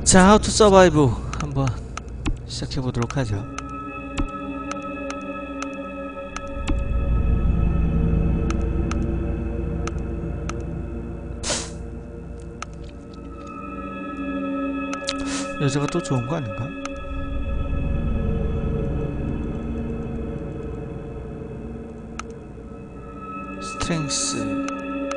자, 하우 투 서바이브 한번 시작해보도록 하죠. 여자가 또 좋은 거 아닌가? 스트렝스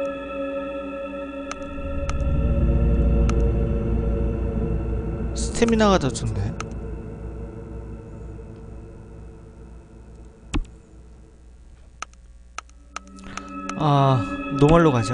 스태미나가 더 좋네. 아, 노멀로 가자.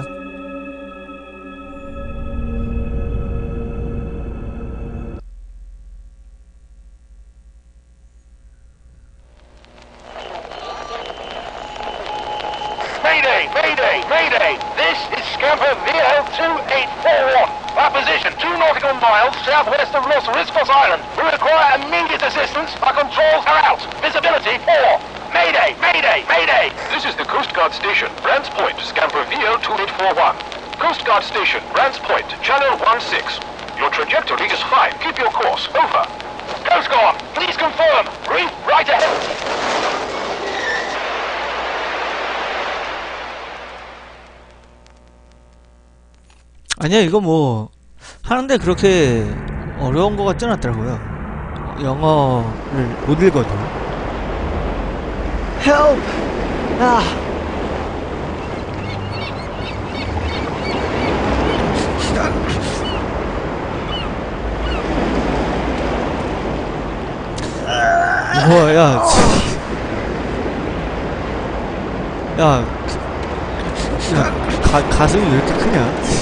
Mayday! Mayday! Mayday! This is Scamper VL2841. Our position 2 nautical miles southwest of Los Riscos Island. We require immediate assistance. Our controls are out. Visibility poor. Mayday! Mayday! Mayday! This is the Coast Guard Station, Brands Point, Scamper VL2841. Coast Guard Station, Brands Point, Channel 16. Your trajectory is fine. Keep your course. Over. Coast Guard, please confirm. Reef right ahead. 아니야, 이거 뭐 하는데 그렇게 어려운 거 같진 않더라고요. 영어를 못 읽어도. Help! Ah! 뭐야? 가슴이 왜 이렇게 크냐?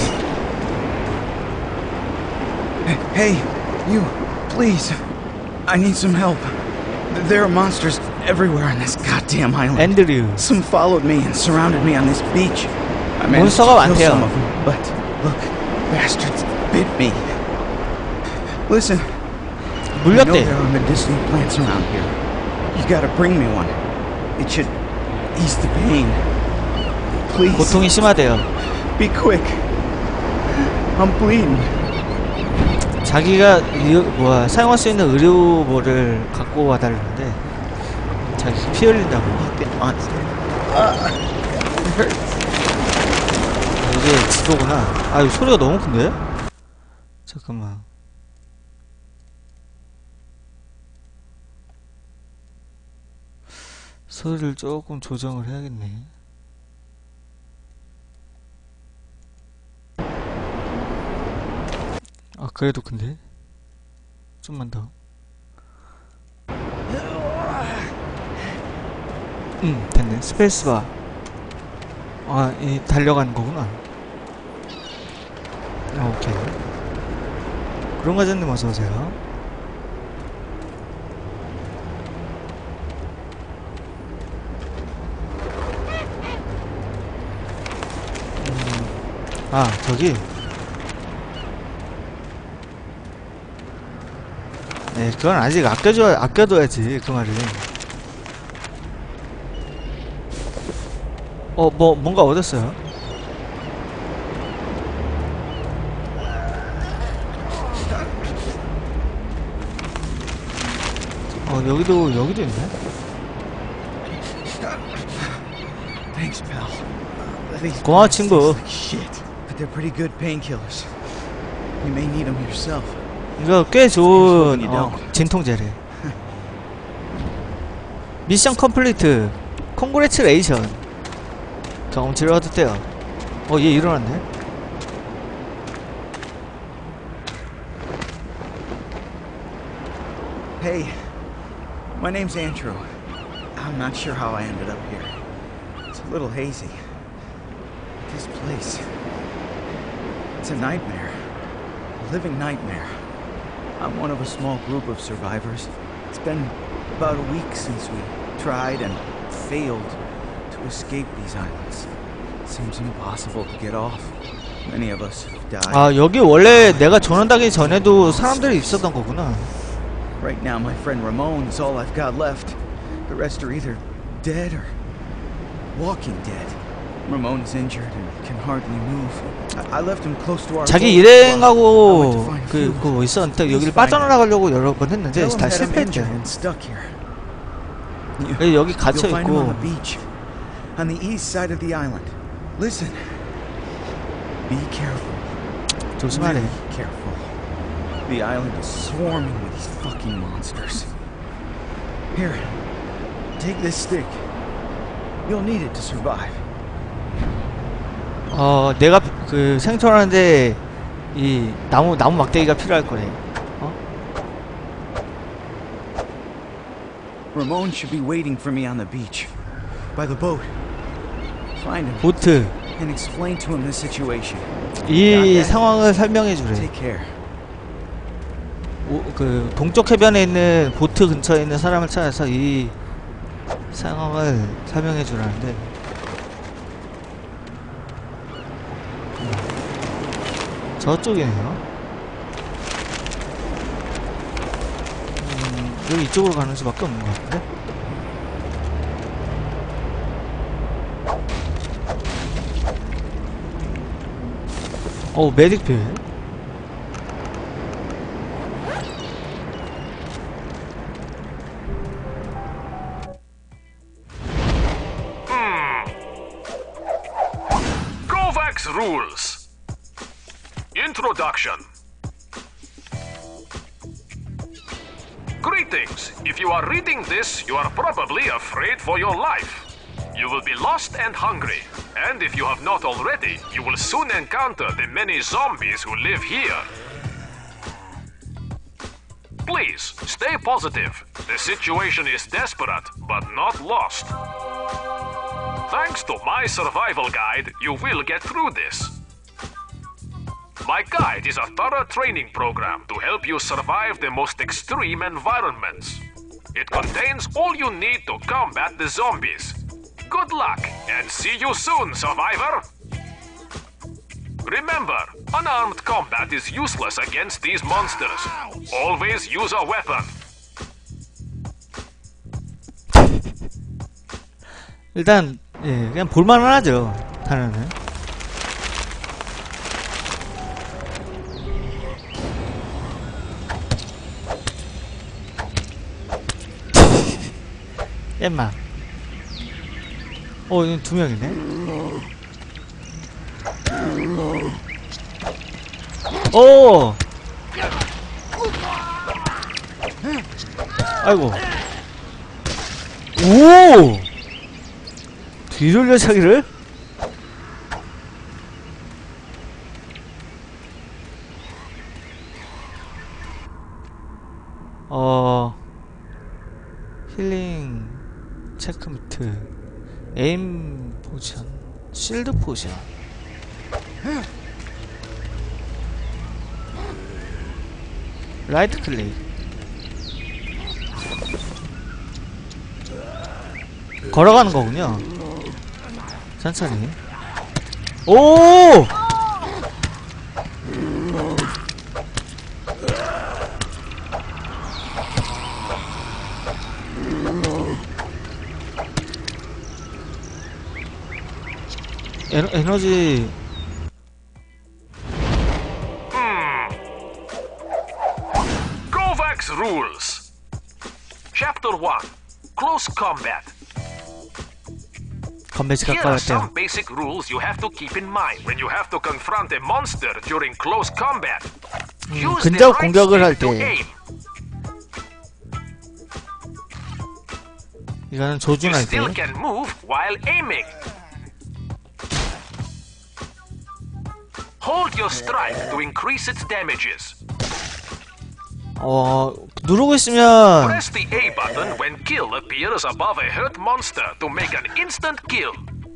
Hey, you, please. I need some help. There are monsters everywhere on this goddamn island. 앤드류. Some followed me and surrounded me on this beach. I managed to 몬스터가 kill 많대요. some of them, but look, bastards bit me. Listen, I know 물렸대. there are medicinal plants around here. You gotta bring me one. It should ease the pain. Please, 고통이 심하대요. be quick. I'm bleeding. 자기가 사용할 수 있는 의료보를 갖고 와달라는데 자기 피 흘린다고. 이게 지도구나. 아, 이 소리가 너무 큰데? 잠깐만. 소리를 조금 조정을 해야겠네. 아, 그래도 근데 좀만 더. 됐네. 스페이스바. 아, 이 달려가는 거구나. 아, 오케이. 그런 과장님 어서 오세요. 아, 저기. 네, 그건 아직 아껴둬야지, 그 말은. 뭔가 얻었어요. 여기도 있네. Thanks, pal. These 고마워, plants 친구. taste like shit, but they're pretty good painkillers. You may need them yourself. 이거 꽤 좋은 진통제래. 미션 컴플리트. 콩그레츄레이션. 경험치를 얻었대요. 얘 일어났네. Hey, my name's Andrew. I'm not sure how I ended up here. It's a little hazy. This place, it's a nightmare. A living nightmare. I'm one of a small group of survivors. It's been about a week since we tried and failed to escape these islands. It seems impossible to get off. Many of us have died. 아, 여기 원래 내가 전원하기 전에도 사람들이 있었던 거구나. Right now, my friend Ramon is all I've got left. The rest are either dead or walking dead. Ramon is injured and can hardly move. I left him close to our 자기 boat 일행하고 while I went to find 그 food. 그거 있었는데 Please 여기를 find him. 빠져나가려고 여러 번 했는데 Tell him 다 that I'm injured 실패했대요. and stuck here. 여기 갇혀 You'll find him on 있고 the beach, on the east side of the island. Listen. Be careful. 조심하래. Really careful. The island is swarming with these fucking monsters. Here, take this stick. You'll need it to survive. 내가 그 생존하는데 이 나무 막대기가 필요할 거래. Ramon should be waiting for me on the beach, by the boat. Find him 보트. and explain to him the situation. 이 상황을 설명해 주래. Take care. 그 동쪽 해변에 있는 보트 근처에 있는 사람을 찾아서 이 상황을 설명해 주라는데. 저쪽이네요. 여기 이쪽으로 가는 수밖에 없는 것 같은데. 메딕필. Kovacs rules. Introduction. Greetings. If you are reading this, you are probably afraid for your life. You will be lost and hungry. And if you have not already, you will soon encounter the many zombies who live here. Please, stay positive. The situation is desperate, but not lost. Thanks to my survival guide, you will get through this. My guide is a thorough training program to help you survive the most extreme environments. It contains all you need to combat the zombies. Good luck, and see you soon, survivor! Remember, unarmed combat is useless against these monsters. Always use a weapon. 일단 그냥 볼만은 하죠. 단어는. 엠마. 여기 두 명이네. 오! 아이고. 오! 뒤돌려차기를? 힐링 체크미트, 에임 포션, 실드 포션. 라이트 클릭. 걸어가는 거군요. 천천히. 오! 에너지. Kovacs rules. Chapter 1. Close combat. 컴뱃이 Here are 가까웠대요. some basic rules you have to keep in mind when you have to confront a monster during close combat. Use the 근접 right 공격을 할 stick to 때 aim. 이거는 You 조준할 때. still can move while aiming. Hold your strike to increase its damages. 누르고 있으면 Press the A button when kill appears above a hurt monster to make an instant kill.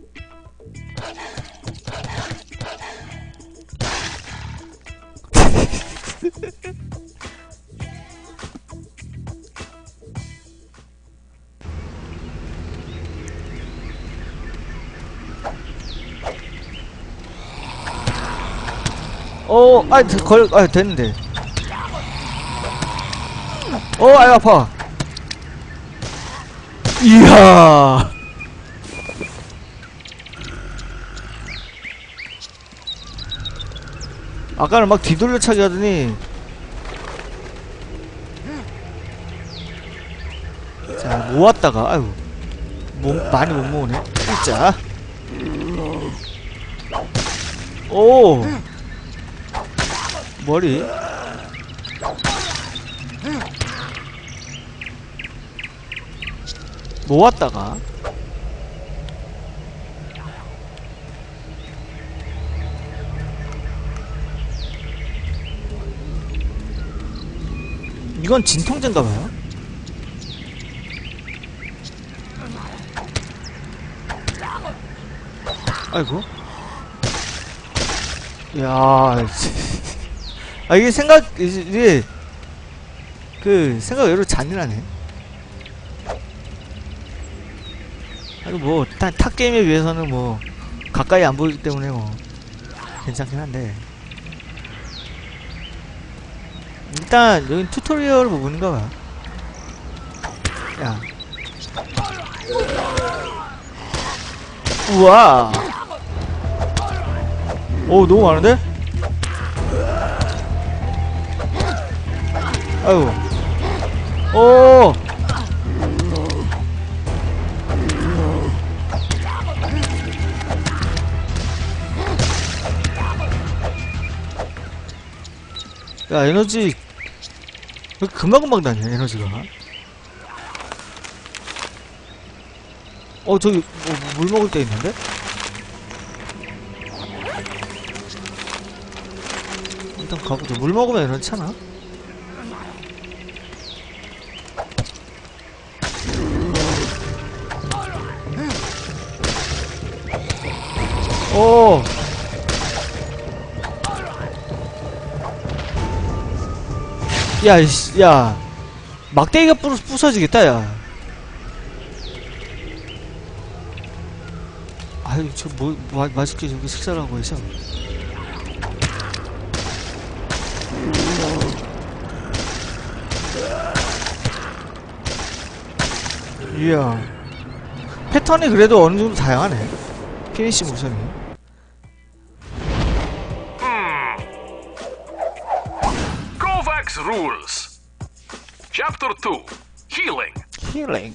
됐는데. 아유, 아파. 이야. 아까는 막 뒤돌려차기 하더니. 자, 모았다가 아유 많이 못 모으네. 자, 오 머리. 모았다가 이건 진통제인가봐요. 아이고. 야, 아 이게 이게 그 생각 외로 잔인하네. 아니 뭐 타 게임에 비해서는 뭐 가까이 안 보이기 때문에 뭐 괜찮긴 한데. 일단 여긴 튜토리얼 부분인가 봐. 야. 우와. 오, 너무 많은데? 아유. 오. 야, 에너지 왜 이렇게 금방금방 다녀, 에너지가. 저기 물 먹을 데 있는데? 일단 가보자. 물 먹으면 에너지 차나? 오. 야, 이씨, 야. 막대기가 부서지겠다, 야. 아유, 맛있게 저기 식사를 하고 있어. 이야. 패턴이 그래도 어느 정도 다양하네. 피니시 모션이. Kovacs rules. Chapter 2. Healing. 힐링.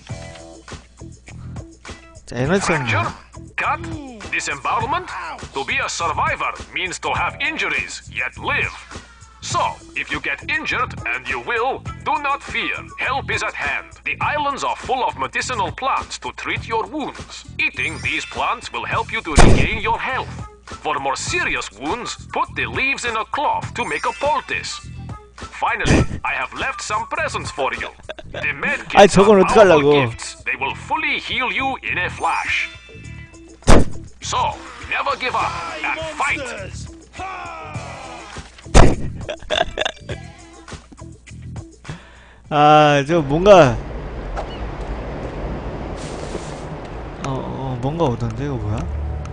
자, 에너지 Fracture, 없네. cut, disembowelment. To be a survivor means to have injuries yet live. So, if you get injured, and you will, do not fear. Help is at hand. The islands are full of medicinal plants to treat your wounds. Eating these plants will help you to regain your health. For more serious wounds, put the leaves in a cloth to make a poultice. Finally, I have left some presents for you. The medkits 아니, 저건 are 어떡하려고. powerful gifts. They will fully heal you in a flash. So, never give up and fight. 아, 저 뭔가 뭔가 오던데. 이거 뭐야?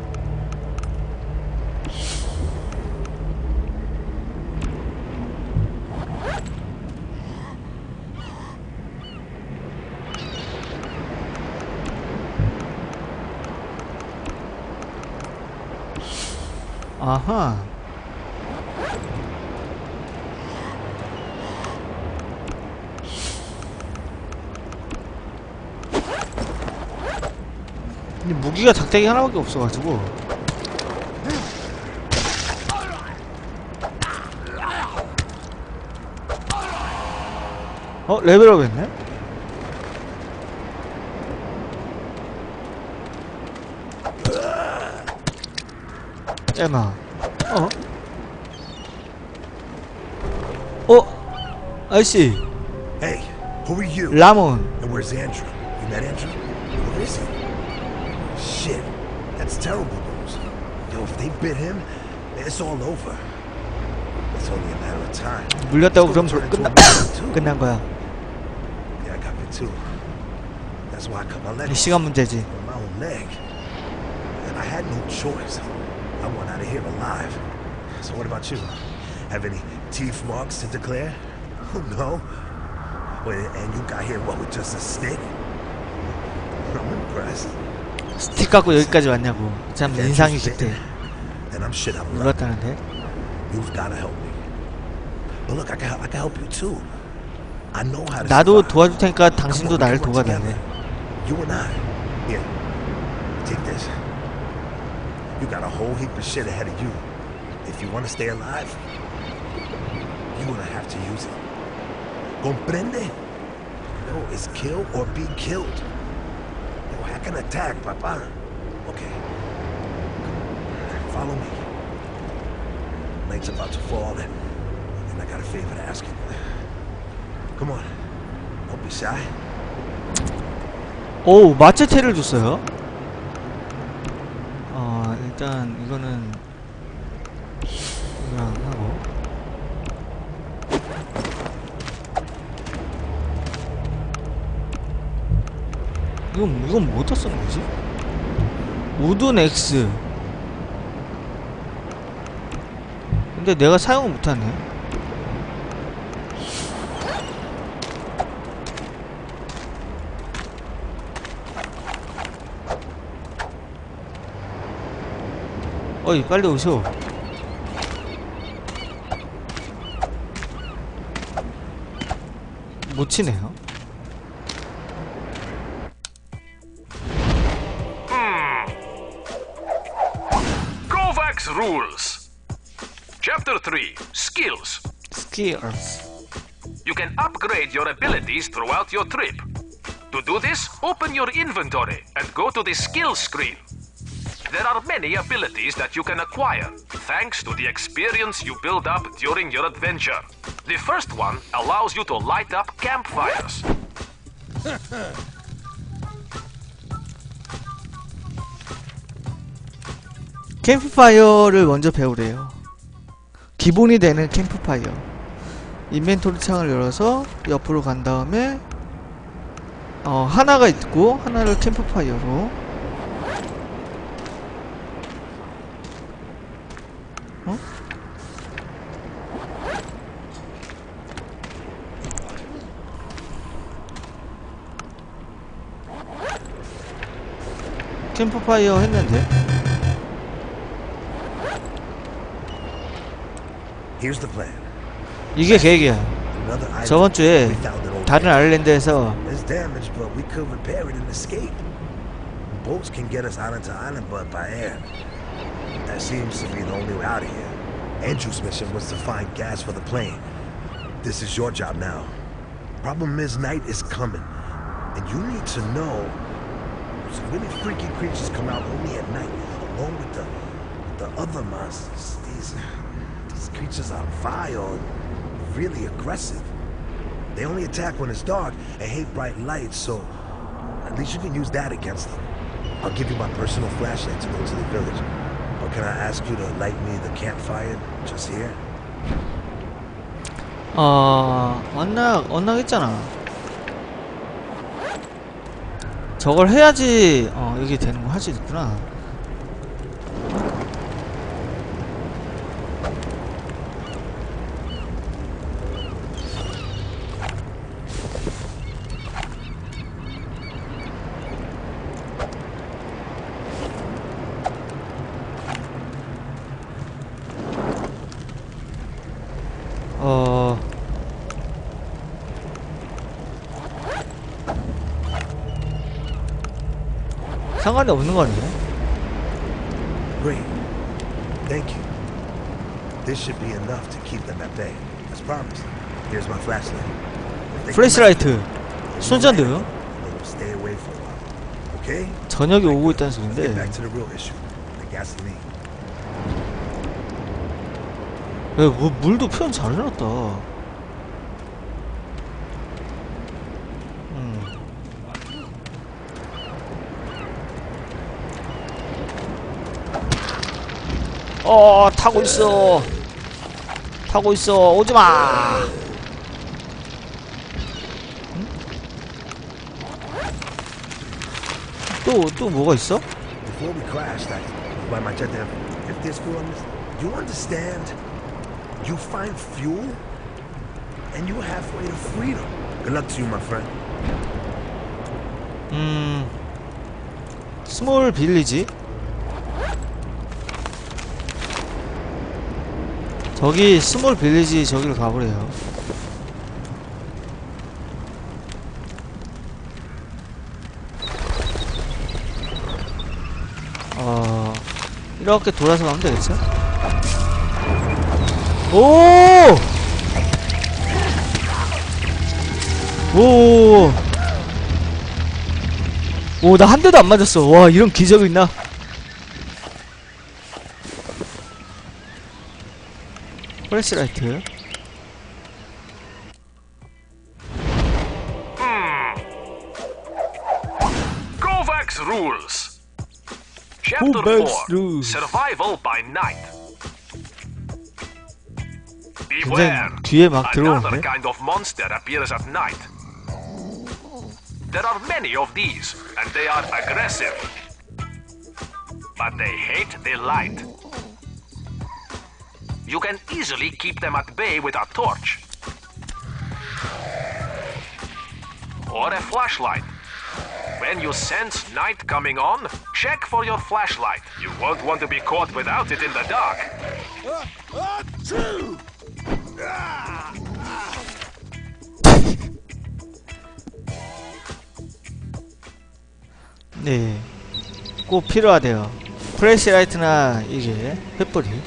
아하. 근데 무기가 작대기 하나밖에 없어가지고. 레벨업 했네? 에마. 아저씨. Hey, who are you? 라몬. And where's Andrew? You met Andrew? Where is he? Shit, that's terrible news. Yo, if they bit him, it's all over. It's only a matter of time. 물렸다고 그럼 It's gonna turn into a monster, too. 끝난 거야. Yeah, I got bit too. That's why I cut my leg 이 off 시간 문제지. on my own leg. And I had no choice. I want out of here alive. So what about you? Have any teeth marks to declare? Oh, no. Wait, and you got here, what, with just a stick? I'm impressed. 스틱 갖고 여기까지 왔냐고. 참 인상이 깊대. And I'm shit out of luck. 눌렀다는데. You've gotta help me. But look, I can help you too. I know how to 나도 survive. 도와줄 테니까 Come 당신도 on, we 나를 can work 도와달래. together. You and I. Here, take this. You got a whole heap of shit ahead of you. If you want to stay alive, you're gonna have to use it. Comprende? No, it's kill or be killed. Yo, hack an attack, papa. Okay. Follow me. Night's about to fall, and I got a favor to ask you. Come on. Don't be shy. 오, 마체테를 줬어요. 일단 이거는 그냥 하고. 이건 뭐다 쓰는 거지? 우든 X. 근데 내가 사용을 못하네. 어이, 빨리 오셔. 못 치네요. Kovacs rules. Chapter 3, Skills. Skills. You can upgrade your abilities throughout your trip. To do this, open your inventory and go to the skills screen. There are many abilities that you can acquire, thanks to the experience you build up during your adventure. The first one allows you to light up campfires. 캠프파이어를 먼저 배우래요. 기본이 되는 캠프파이어. 인벤토리 창을 열어서 옆으로 간 다음에 하나가 있고 하나를 캠프파이어로 캠프파이어 했는데 Here's the plan. 이게 계획이야. Another item 저번 주에 we found in old 다른 Cape. 아일랜드에서 It's damaged, but we could repair it and escape. Boats can get us island to island, but by air. That seems to be the only way out of here. Andrew's mission was to find gas for the plane. This is your job now. Problem is, night is coming, and you need to know some really freaky creatures come out only at night, along with the other monsters. These creatures are vile and really aggressive. They only attack when it's dark and hate bright lights, so at least you can use that against them. I'll give you my personal flashlight to go to the village. Or can I ask you to light me the campfire just here? 언락했잖아. 저걸 해야지 이게 되는 거 할 수 있구나. 상관이 없는 거네. Great. Thank you. This should be enough to keep them at bay. As promised. Here's my flashlight. If they come 플래시라이트. after 손전등. you, they will stay away for a while. Okay? 저녁이 오고 있다는 Let's get 소린데. back to the real issue. The gasoline. 물도 표현 잘 해놨다. 타고 있어. 타고 있어. 오지마. 또 뭐가 있어? Before we crashed, why my jet if this girl, you understand? You find fuel, and you're halfway to freedom. Good luck to you, my friend. 스몰 빌리지. 저기 스몰 빌리지 저기로 가보래요. 이렇게 돌아서 가면 되겠죠? 오! 오! 오, 나 한 대도 안 맞았어. 와, 이런 기적이 있나? 플래시라이트. Kovacs rules. Chapter Kovacs 4. rules. Survival by night. 굉장히 Beware. 뒤에 막 Another 들어오는데? kind of monster appears at night. There are many of these, and they are aggressive. But they hate the light. You can easily keep them at bay with a torch. Or a flashlight. When you sense night coming on, check for your flashlight. You won't want to be caught without it in the dark. 네, 꼭 필요하대요. 플래시라이트나 이게 횃불이.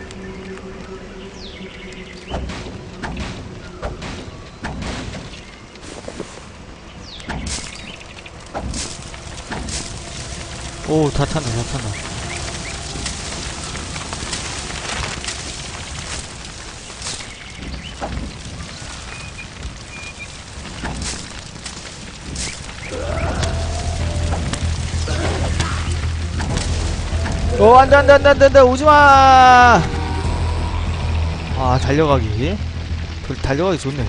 오, 다 탄다, 다 탄다. 오, 안 돼, 안 돼, 안 돼, 안 돼, 안 돼, 오지마! 아, 달려가기. 달려가기 좋네.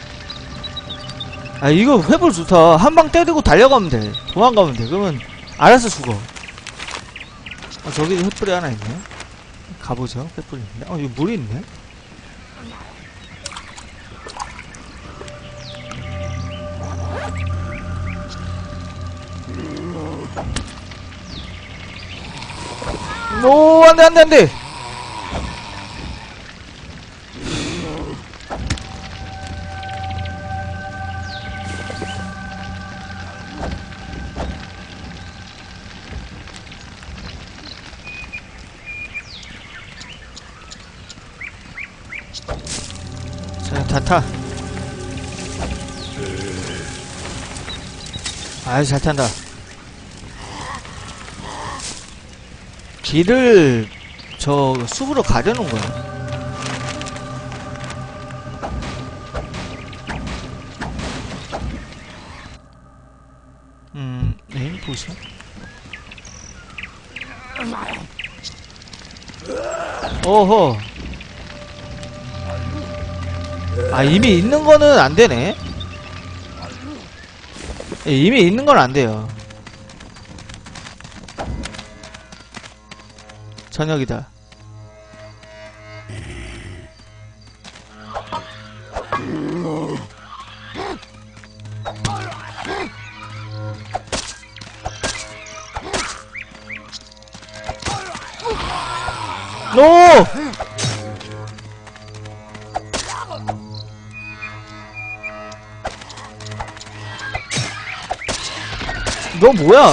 아, 이거 횃불 좋다. 한 방 때리고 달려가면 돼. 도망가면 돼. 그러면 알아서 죽어. 저기 횃불이 하나 있네. 가보죠. 횃불이 있네. 여기 물이 있네. 오, 안 돼, 안 돼, 안 돼! 자, 다 타. 아유, 잘 탄다. 길을 저 숲으로 가려놓은 거야. 네임 포션? 오호. 아, 이미 있는 거는 안 되네. 이미 있는 건 안 돼요. 저녁이다. 노! 너 뭐야?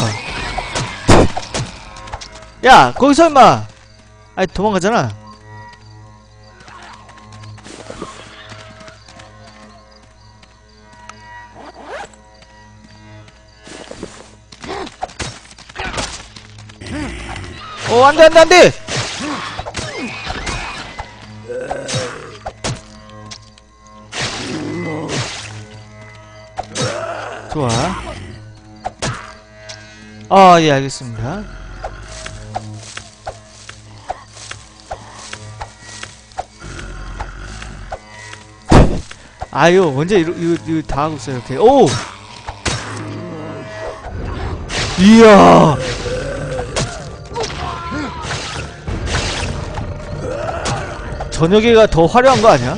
야, 거기서 임마! 아이, 도망가잖아. 안돼, 안돼, 안돼! 좋아. 예, 알겠습니다. 아유, 언제 이거 다 하고 있어요, 이렇게. 오! 이야! 저녁에가 더 화려한 거 아니야?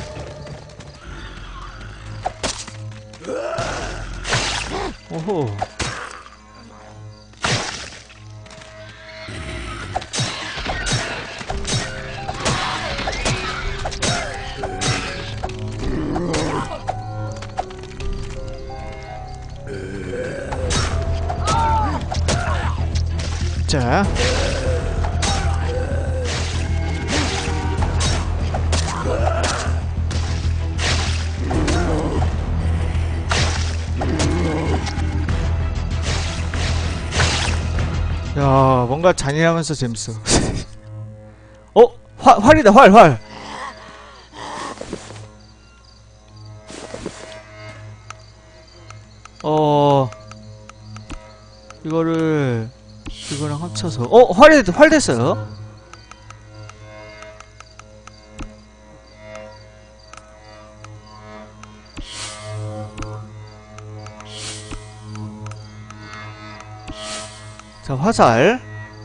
오호. 자. 야, 뭔가 잔인하면서 재밌어. 활이다, 활. 이거랑 합쳐서 활 됐어요. 자, 화살.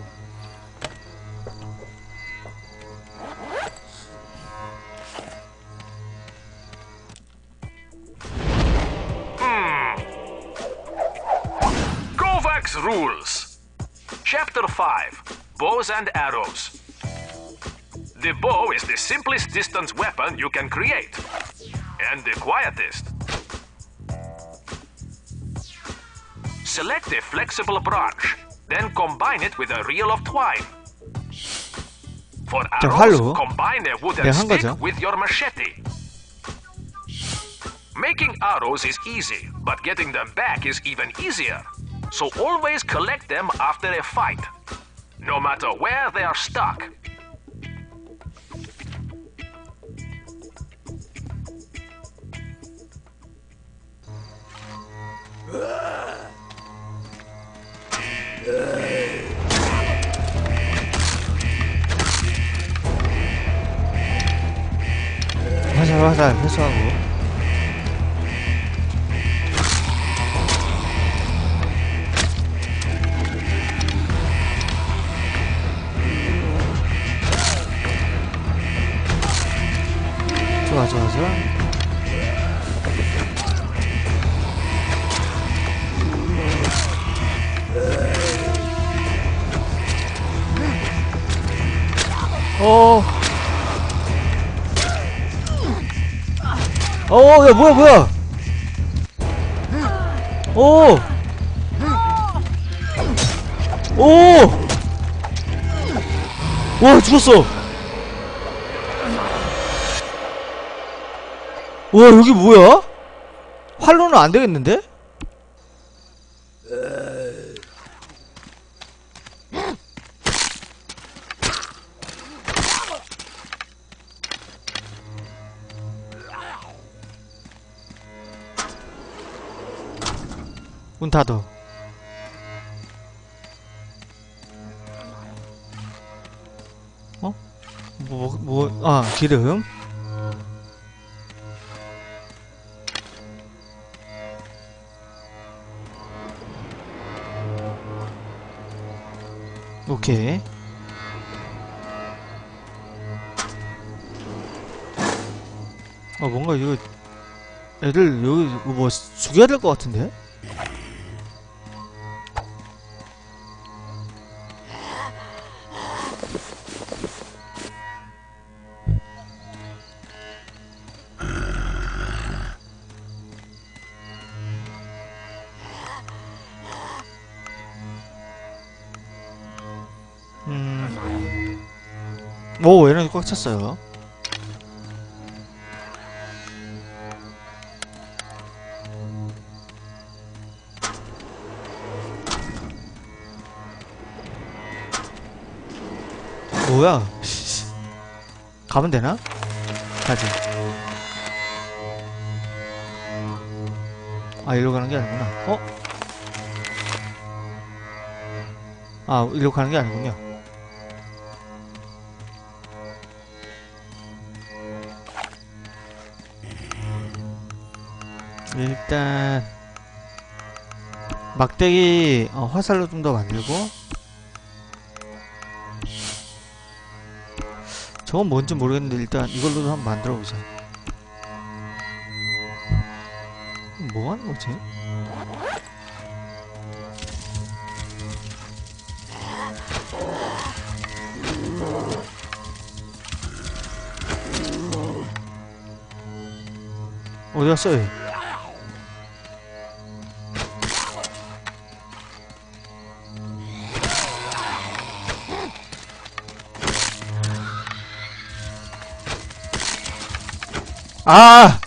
Kovacs rules. Chapter 5. Bows and arrows. The bow is the simplest distance weapon you can create. And the quietest. Select a flexible branch. Then combine it with a reel of twine. For arrows, combine a wooden stick with your machete. Making arrows is easy, but getting them back is even easier. So always collect them after a fight, no matter where they are stuck. 화살 회수하고. 좋아. 야, 뭐야. 와, 죽었어. 와, 여기 뭐야? 활로는 안 되겠는데? 문 닫어. 기름. 오케이. 뭔가 이거 애들 여기 뭐 죽여야 될 것 같은데? 얘네도 꽉 찼어요. 뭐야? 가면 되나? 가지. 일로 가는 게 아니구나. 일로 가는 게 아니군요. 일단 막대기 화살로 좀 더 만들고, 저건 뭔지 모르겠는데 일단 이걸로도 한번 만들어 보자. 뭐 하는 거지? 어디 갔어 얘? 아!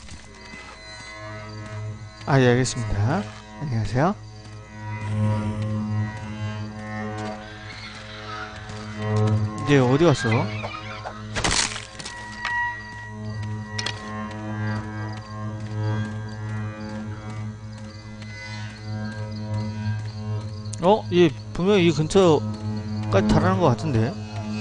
아, 예, 알겠습니다. 안녕하세요. 이제 어디 갔어? 얘 분명히 이 근처까지 달하는 것 같은데?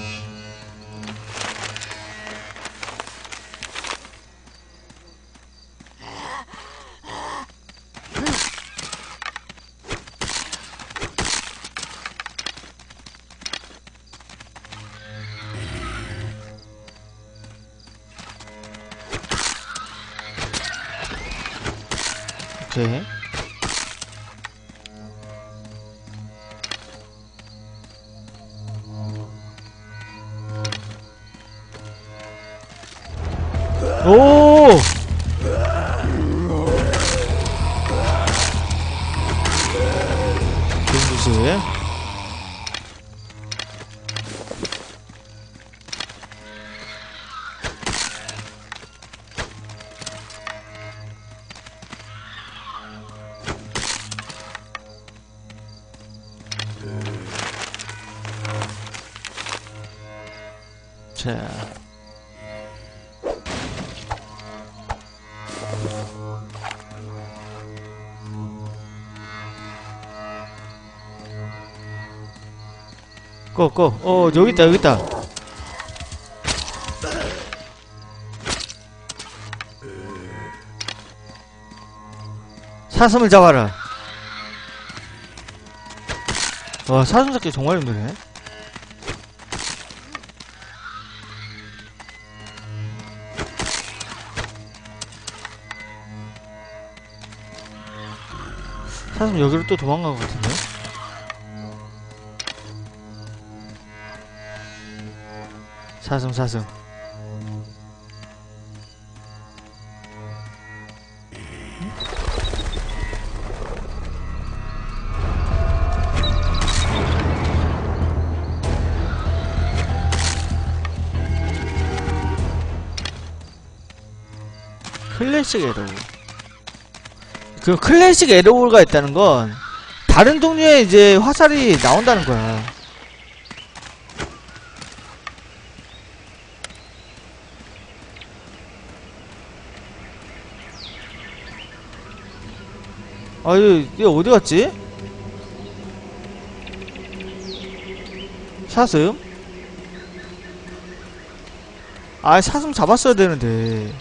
오케이. 오! 좋은 짓을. 자. 꺼. 여기 있다. 사슴을 잡아라. 와, 사슴 잡기 정말 힘드네. 사슴 여기로 또 도망간 것 같은데? 사슴. 클래식 에러울. 그 클래식 에러울가 있다는 건 다른 종류의 이제 화살이 나온다는 거야. 얘 어디 갔지? 사슴? 사슴 잡았어야 되는데.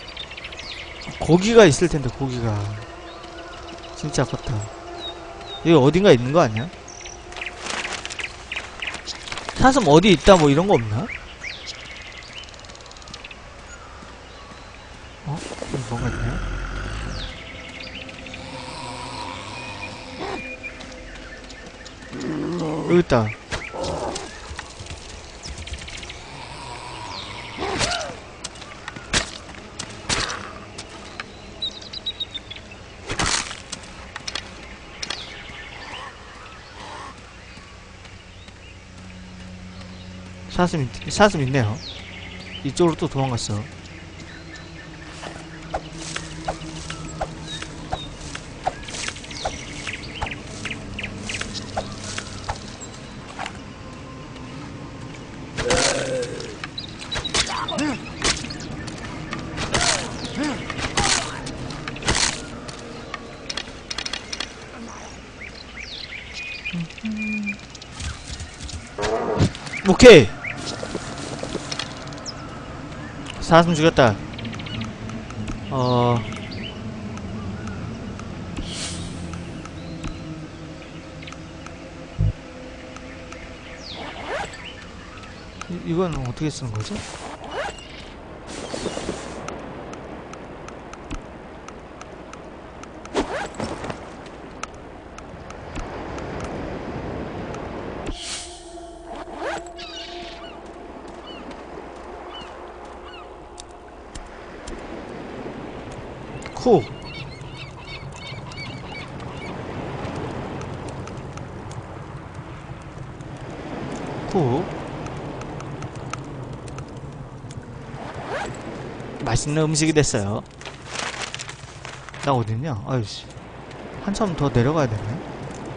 고기가 있을 텐데, 고기가. 진짜 아깝다. 여기 어딘가 있는 거 아니야? 사슴 어디 있다, 뭐 이런 거 없나? 여기 뭔가 있나요? 여기 있다. 사슴 있네요. 이쪽으로 또 도망갔어. 오케이. 사슴 죽였다. 이건 어떻게 쓰는 거지? 코. 맛있는 음식이 됐어요. 나 어딨냐? 아유씨. 한참 더 내려가야 되네.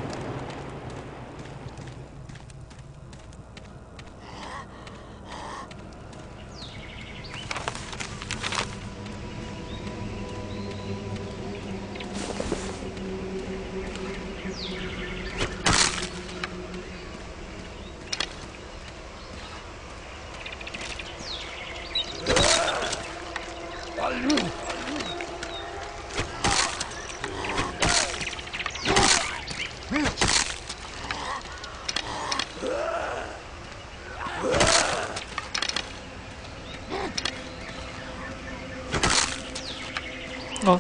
어?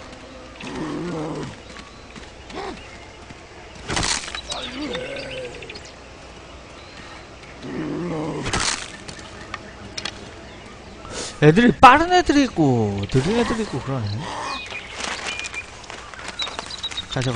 애들이 빠른 애들이 있고 느린 애들이 있고 그러네. 가자.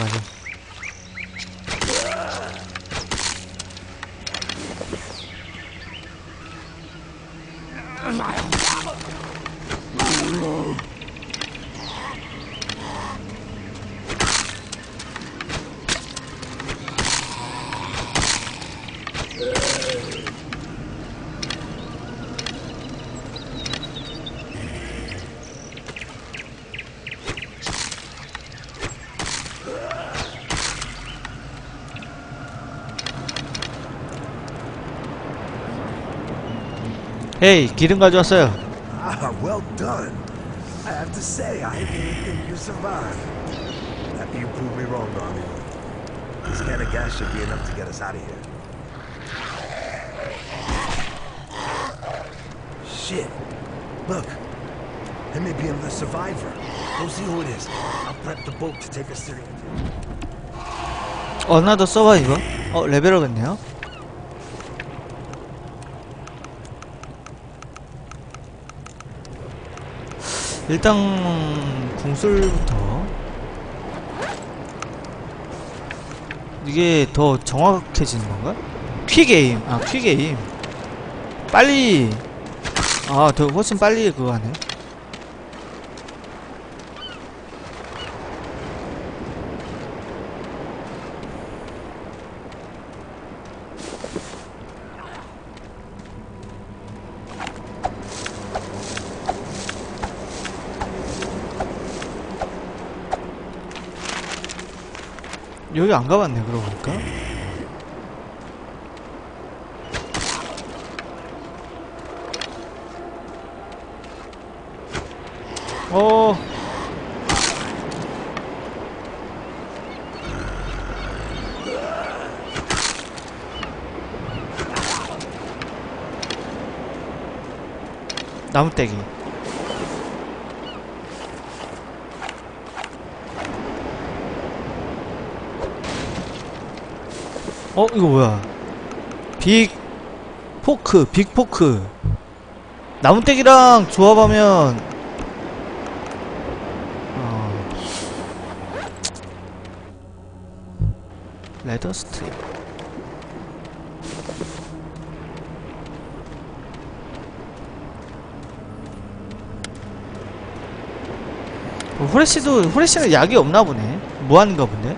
헤이, 기름 가져왔어요. Ah, well done. I have to say, I didn't think you survived. After you proved me wrong, Army. This can of gas should be enough to get us out of here. Shit. Look. There may be another survivor. Go see who it is. I'll prep the boat to take us to the... 어나더 서바이버? 레벨업했네요. 일단 궁술부터 이게 더 정확해지는 건가? 퀵에임. 퀵에임 빨리 더 훨씬 빨리 그거 하네. 여기 안 가봤네, 그러고 보니까. 나무떼기. 이거 뭐야? 빅포크. 나무떼기랑 조합하면, 레더 스트립. 후레쉬는 약이 없나 보네. 무한인가 본데?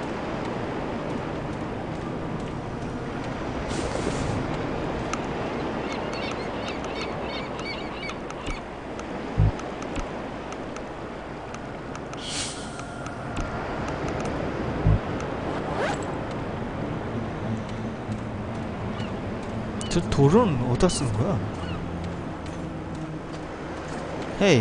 저 돌은 어디다 쓰는 거야? 헤이.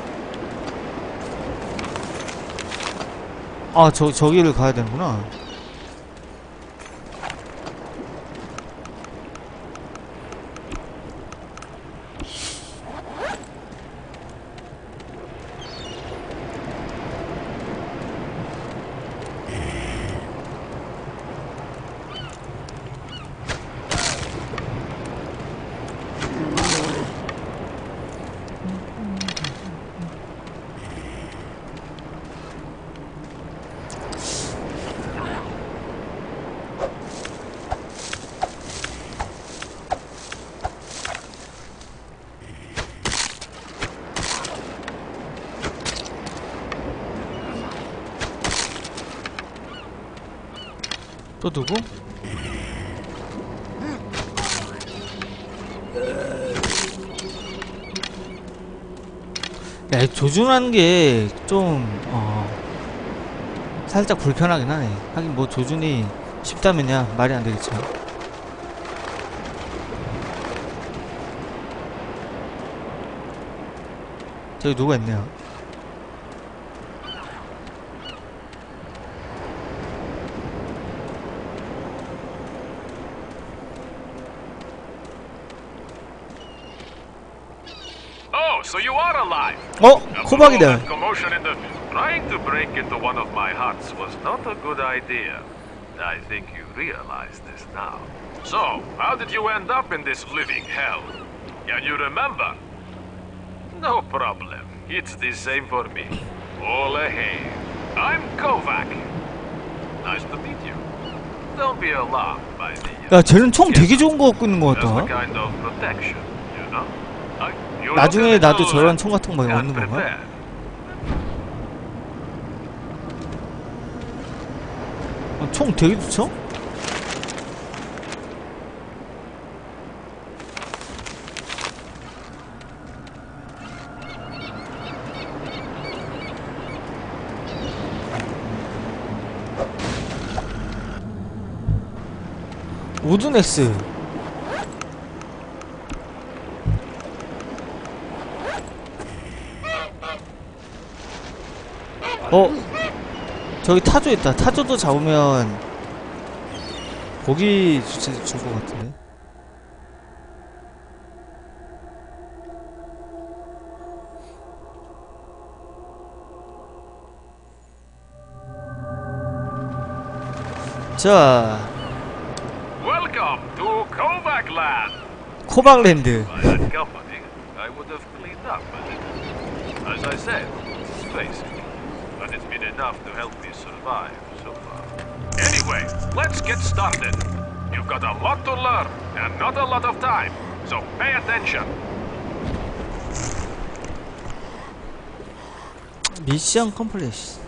저기를 가야 되는구나. 또 누구? 야, 조준하는 게 좀 살짝 불편하긴 하네. 하긴 뭐 조준이 쉽다면야 말이 안 되겠죠. 저기 누가 있네요. Oh, so you are alive. 코박이다. That commotion in the... Trying to break into one of my huts was not a good idea. I think you realize this now. So, how did you end up in this living hell? Can you remember? No problem. It's the same for me. Ole hey. I'm Kovac. Nice to meet you. Don't be alarmed by the... 야, 쟤는 총 되게 좋은 거 갖고 있는 거 Just a 같다. kind of protection, you know? You 나중에 look a 나도 little, 저런 총 같은 거 얻는 건가? unprepared. 총 되게 좋죠? 우드넥스. 저기 타조 있다. 타조도 잡으면 고기 줄 것 같은데. 자, Welcome to Kovac Land. 코박랜드. By that company, I would have cleaned up a little. As I said, it's basic, but it's been enough to help me survive so far. Anyway, let's get started. You've got a lot to learn and not a lot of time, so pay attention. 미션 컴플리트.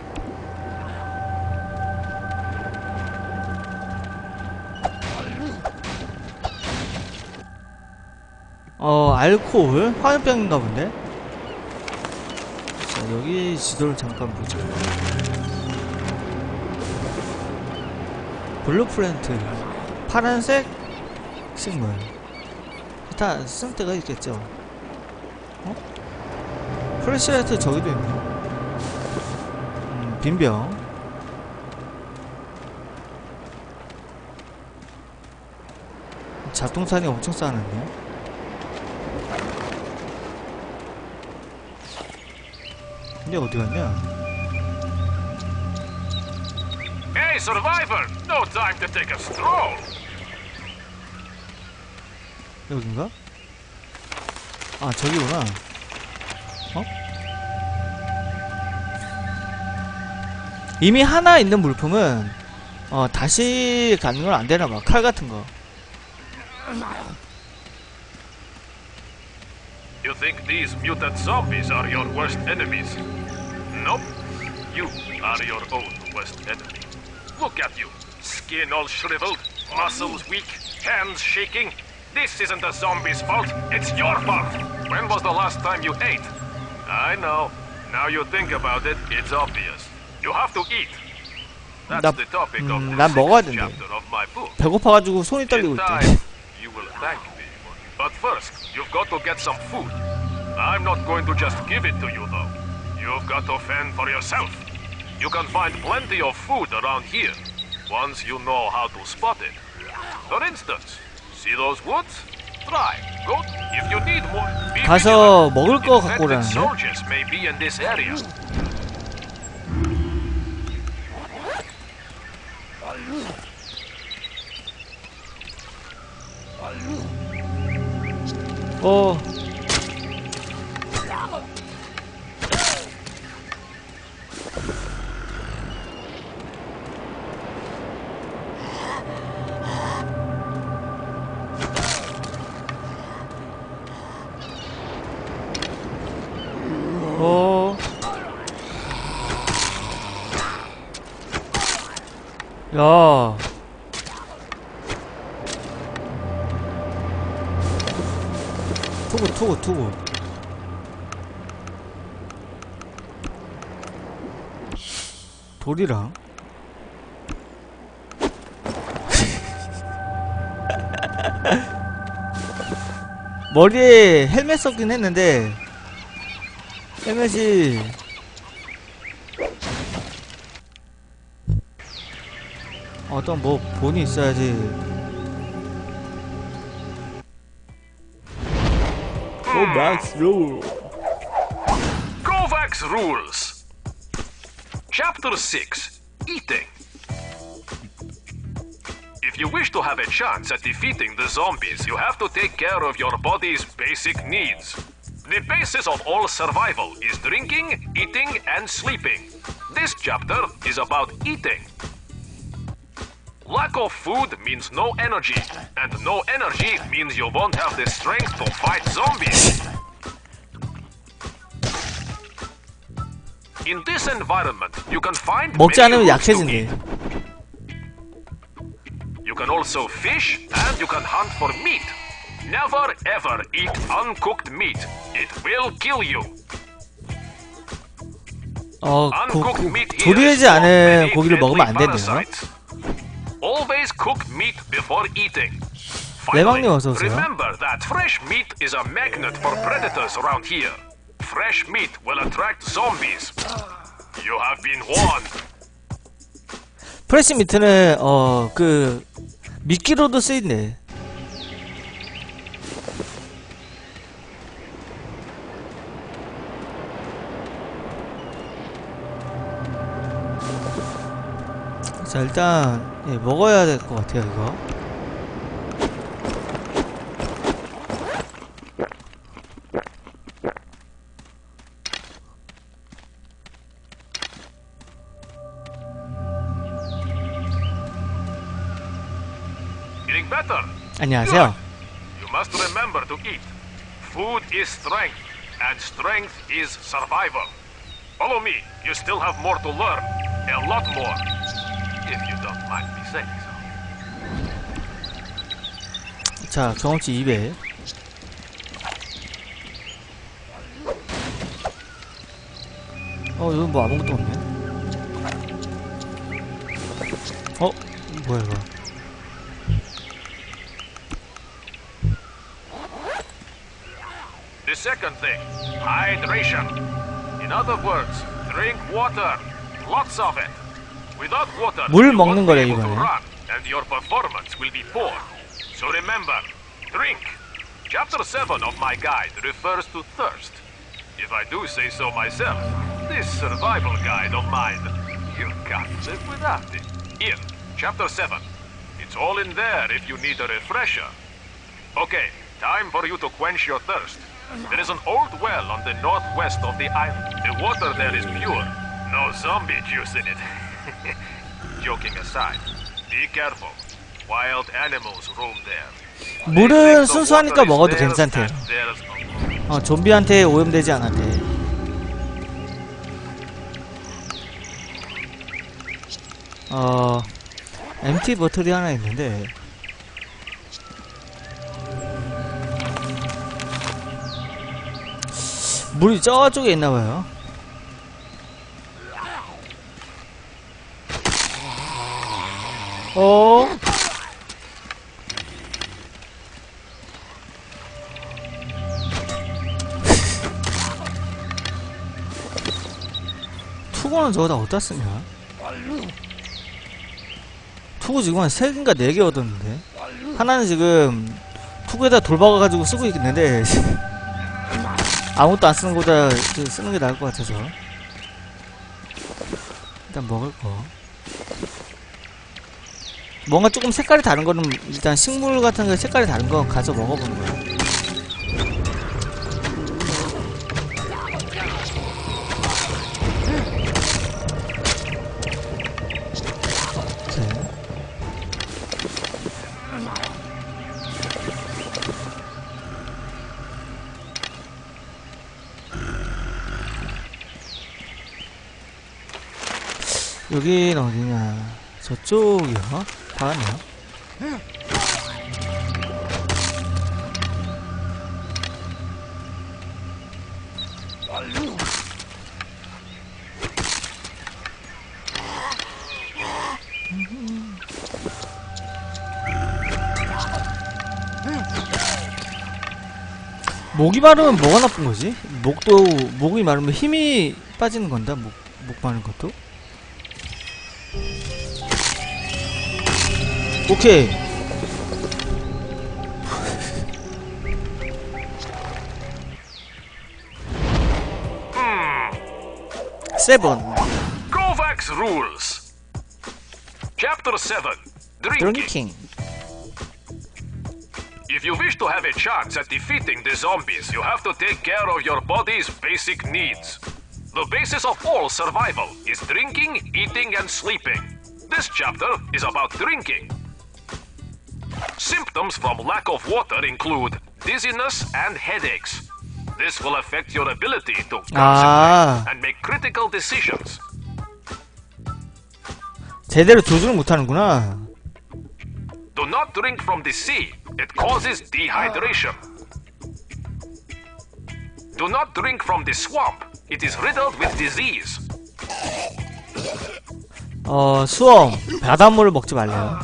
알코올? 화염병인가 본데? 자, 여기 지도를 잠깐 보자. 블루프린트. 파란색 식물. 다 쓸데가 있겠죠. 플래시라이트 저기도 있네. 빈병. 잡동산이 엄청 쌓아놨네. 근데 어디 갔냐? Hey, survivor! No time to take a stroll. 여긴가? 아, 저기구나. 이미 하나 있는 물품은 다시 가는 건 안 되나봐. 칼 같은 거. You think these mutant zombies are your worst enemies? Nope. You are your own worst enemy. Look at you. Skin all shriveled, muscles weak, hands shaking. This isn't the zombie's fault, it's your fault. When was the last time you ate? I know. Now you think about it, it's obvious. You have to eat. That's the topic of the 난 먹어야 sixth 된대. chapter of my book. 배고파가지고 손이 떨리고 In 있대. time, you will thank me. But first, you've got to get some food. I'm not going to just give it to you, though. You've got to fend for yourself. You can find plenty of food around here, once you know how to spot it. For instance, see those woods? Try. Go. If you need more, be 가서 vigilant. 먹을 거 갖고 Infected 오라는데? soldiers may be in this area. 야. 투구. 돌이랑. 머리에 헬멧 썼긴 했는데, 헬멧이 어떤 뭐 본이 있어야지. Kovacs rule. Kovacs rules. Chapter 6. Eating. If you wish to have a chance at defeating the zombies, you have to take care of your body's basic needs. The basis of all survival is drinking, eating, and sleeping. This chapter is about eating. Lack of food means no energy, and no energy means you won't have the strength to fight zombies. In this environment, you can find 먹지 many 않으면 routes to 약해진대. eat. You can also fish, and you can hunt for meat. Never ever eat uncooked meat. It will kill you. Uncooked meat here is 조리하지 않은 many 고기를 먹으면 안 deadly 된대요. parasites. Always cook meat before eating. 레방님 Finally, 어서 오세요. remember that fresh meat is a magnet for predators around here. Fresh meat will attract zombies. You have been warned. 프레시 미트는 그 미끼로도 쓰인대. 자, 일단 예, 먹어야 될 것 같아요, 이거. Getting better. 안녕하세요. You must remember to eat. Food is strength, and strength is survival. Follow me. You still have more to learn. A lot more. If you don't mind me saying so. 자, 경험치 200. 여기 뭐 아무것도 없네. 뭐야 이거. The second thing, hydration. In other words, drink water. Lots of it. Without water, 물 you 먹는 won't be 거래, able to 이번에. run, and your performance will be poor. So remember, drink. Chapter 7 of my guide refers to thirst. If I do say so myself, this survival guide of mine, you can't live without it. Here, Chapter 7. It's all in there if you need a refresher. Okay, time for you to quench your thirst. There is an old well on the northwest of the island. The water there is pure. No zombie juice in it. Joking aside, be careful. Wild animals roam there. 물은 순수하니까 먹어도 괜찮대요. 좀비한테 오염되지 않았대. MT 버틀이 하나 있는데 물이 저쪽에 있나봐요. 투구는 저거 다 어디다 쓰냐? 투구 지금 한 3개인가 4개 얻었는데 하나는 지금 투구에다 돌박아가지고 쓰고 있는데 아무것도 안 쓰는 거보다 쓰는 게 나을 것 같아서 일단 먹을 거 뭔가 조금 색깔이 다른 거는 일단 식물 같은 거 색깔이 다른 거 가서 먹어보는 거야. 여긴 어디냐? 저쪽이요? 다 왔네요. 목이 마르면 뭐가 나쁜 거지? 목이 마르면 힘이 빠지는 건다? 목 마른 것도? 오케이. 세븐. Kovacs rules. Chapter 7. 드링킹. If you wish to have a chance at defeating the zombies, you have to take care of your body's basic needs. The basis of all survival is drinking, eating, and sleeping. This chapter is about drinking. Symptoms from lack of water include dizziness and headaches. This will affect your ability to concentrate and make critical decisions. 제대로 조절을 못하는구나. Do not drink from the sea. It causes dehydration. Do not drink from the swamp. It is riddled with disease. 수험, 바닷물을 먹지 말래요.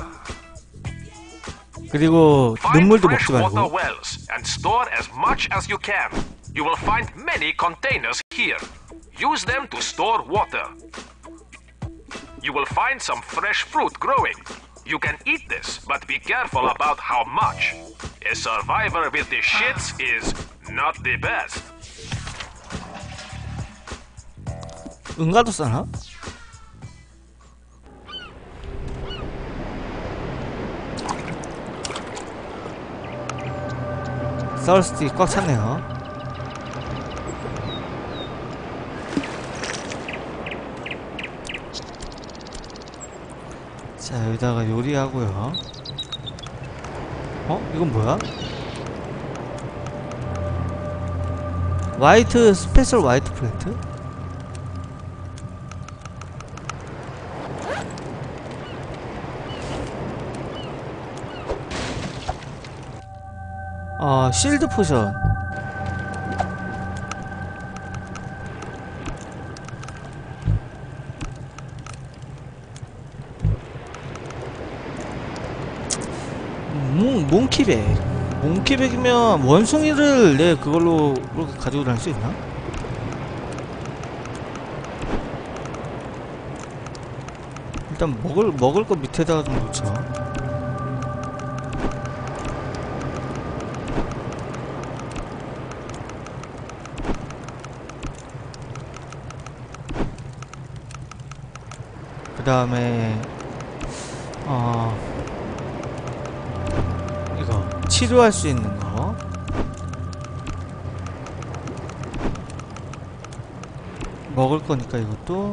그리고 눈물도 Find 먹지 fresh water 말고. wells and store as much as you can. You will find many containers here. Use them to store water. You will find some fresh fruit growing. You can eat this, but be careful about how much. A survivor with the shits is not the best. 응가도 싸나? 서스틱 꽉 찼네요. 자, 여기다가 요리하고요. 이건 뭐야? 화이트 스페셜 화이트 플레이트? 실드 포션. 몽키백. 몽키백이면 원숭이를 내 그걸로 그렇게 가지고 다닐 수 있나? 일단 먹을 거 밑에다가 좀 놓자. 그 다음에 이거 치료할 수 있는 거 먹을 거니까 이것도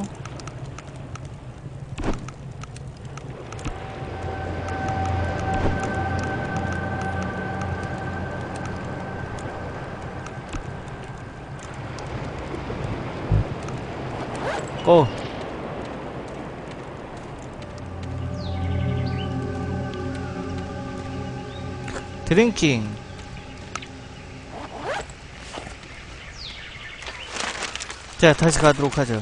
드링킹. 자, 다시 가도록 하죠.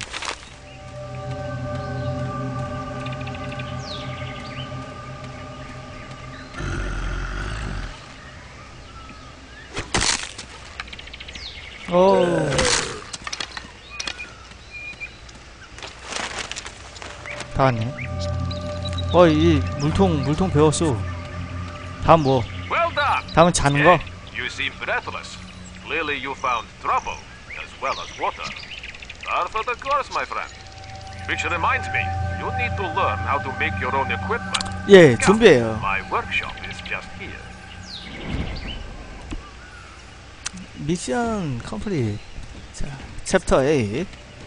다 왔네. 이 물통 배웠어. 다음 뭐? 다음은 자는 거? You seem breathless. Clearly you found trouble as well as water. Par for the course, my friend. Which reminds me, you need to learn how to make your own equipment. 예, 준비해요. My workshop is just here. 미션 컴플릿. 자, 챕터 8.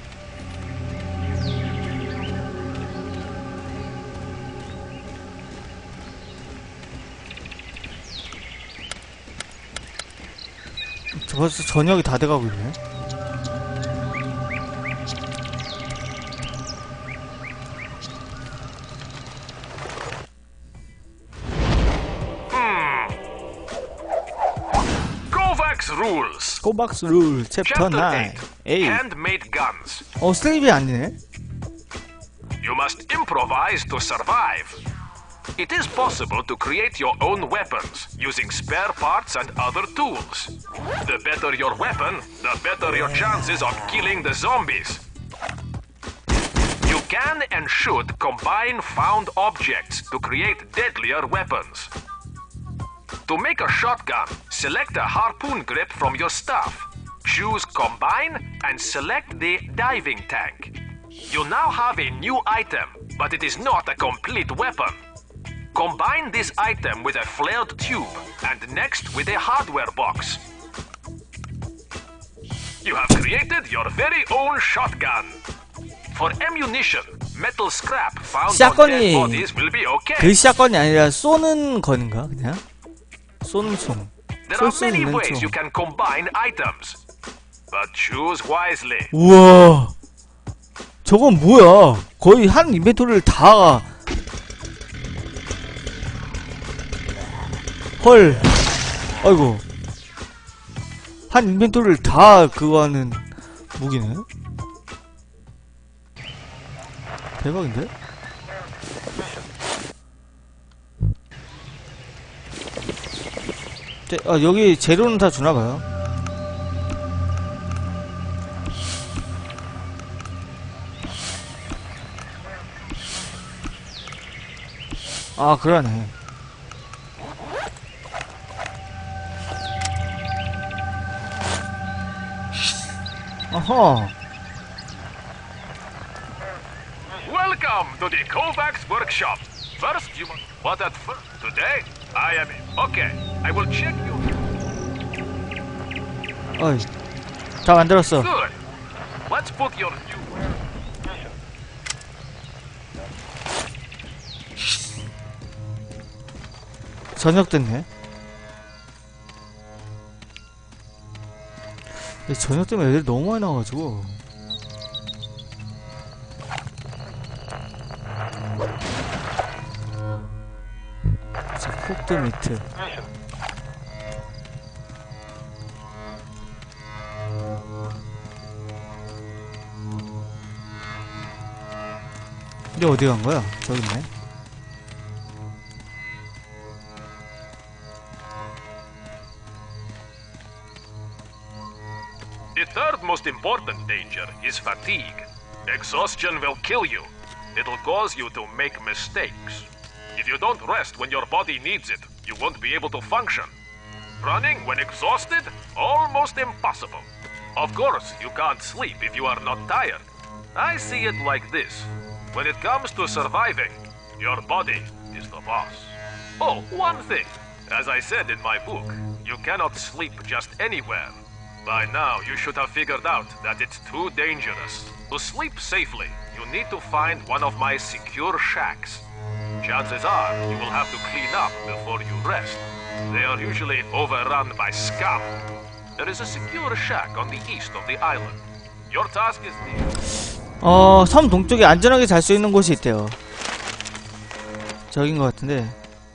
벌써 저녁이 다 돼가고 있네. rules. 꼬박스 룰 챕터 9 Chapter 8. 8. Handmade guns. 슬레이비 아니네. You must improvise to survive. It is possible to create your own weapons using spare parts and other tools. The better your weapon, the better your chances of killing the zombies. You can and should combine found objects to create deadlier weapons. To make a shotgun, select a harpoon grip from your stuff. Choose Combine and select the diving tank. You now have a new item, but it is not a complete weapon. Combine this item with a flared tube and next with a hardware box. You have created your very own shotgun. For ammunition, metal scrap found on dead bodies will be okay. 그 샷건이 아니라 쏘는 건가 그냥? 쏘는 총. There 쏠 are 수 many 있는 ways 총. you can combine items, but choose wisely. 우와. 저건 뭐야? 거의 한 인벤토리를 다. 헐. 아이고. 한 인벤토리를 다 그거 하는 무기네. 대박인데? 여기 재료는 다 주나봐요. 아, 그러네. 어허. Welcome to the Kovacs workshop. First, you must. What at first? Today, I am in. Okay, I will check you. 어이. 다 만들었어. Good. Let's put your new. 저녁 됐네. 저녁 때문에 애들이 너무 많이 나와가지고. 자, 쿡드 미트. 근데 어디 간 거야? 저기 있네. The third most important danger is fatigue. Exhaustion will kill you. It'll cause you to make mistakes. If you don't rest when your body needs it, you won't be able to function. Running when exhausted? Almost impossible. Of course, you can't sleep if you are not tired. I see it like this. When it comes to surviving, your body is the boss. Oh, one thing. As I said in my book, you cannot sleep just anywhere. By now, you should have figured out that it's too dangerous. To sleep safely, you need to find one of my secure shacks. Chances are you will have to clean up before you rest. They are usually overrun by scum. There is a secure shack on the east of the island. Your task is this. 섬 동쪽에 안전하게 잘 수 있는 곳이 있대요. 저긴 것 같은데.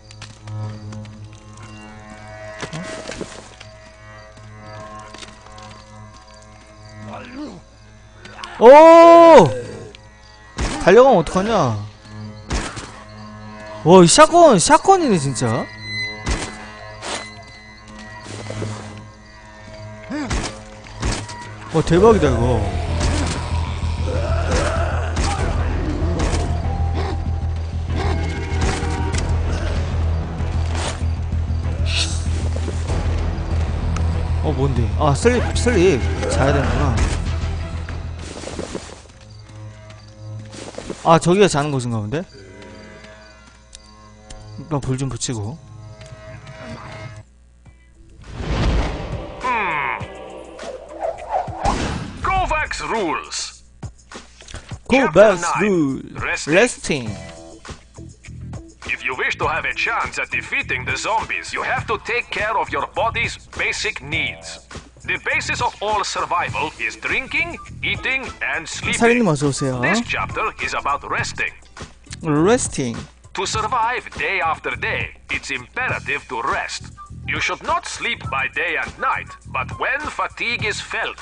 오! 달려가면 어떡하냐? 와, 이 샷건이네, 진짜. 와, 대박이다, 이거. 뭔데? 아, 슬립. 자야 되는구나. 아, 저기가 자는 곳인가 본데? 일단 불 좀 붙이고. Kovacs rules. Kovacs rule. Resting. If you wish to have a chance at defeating the zombies, you have to take care of your body's basic needs. The basis of all survival is drinking, eating, and sleeping. 사리님 어서 오세요. This chapter is about resting. Resting. To survive day after day, it's imperative to rest. You should not sleep by day and night, but when fatigue is felt.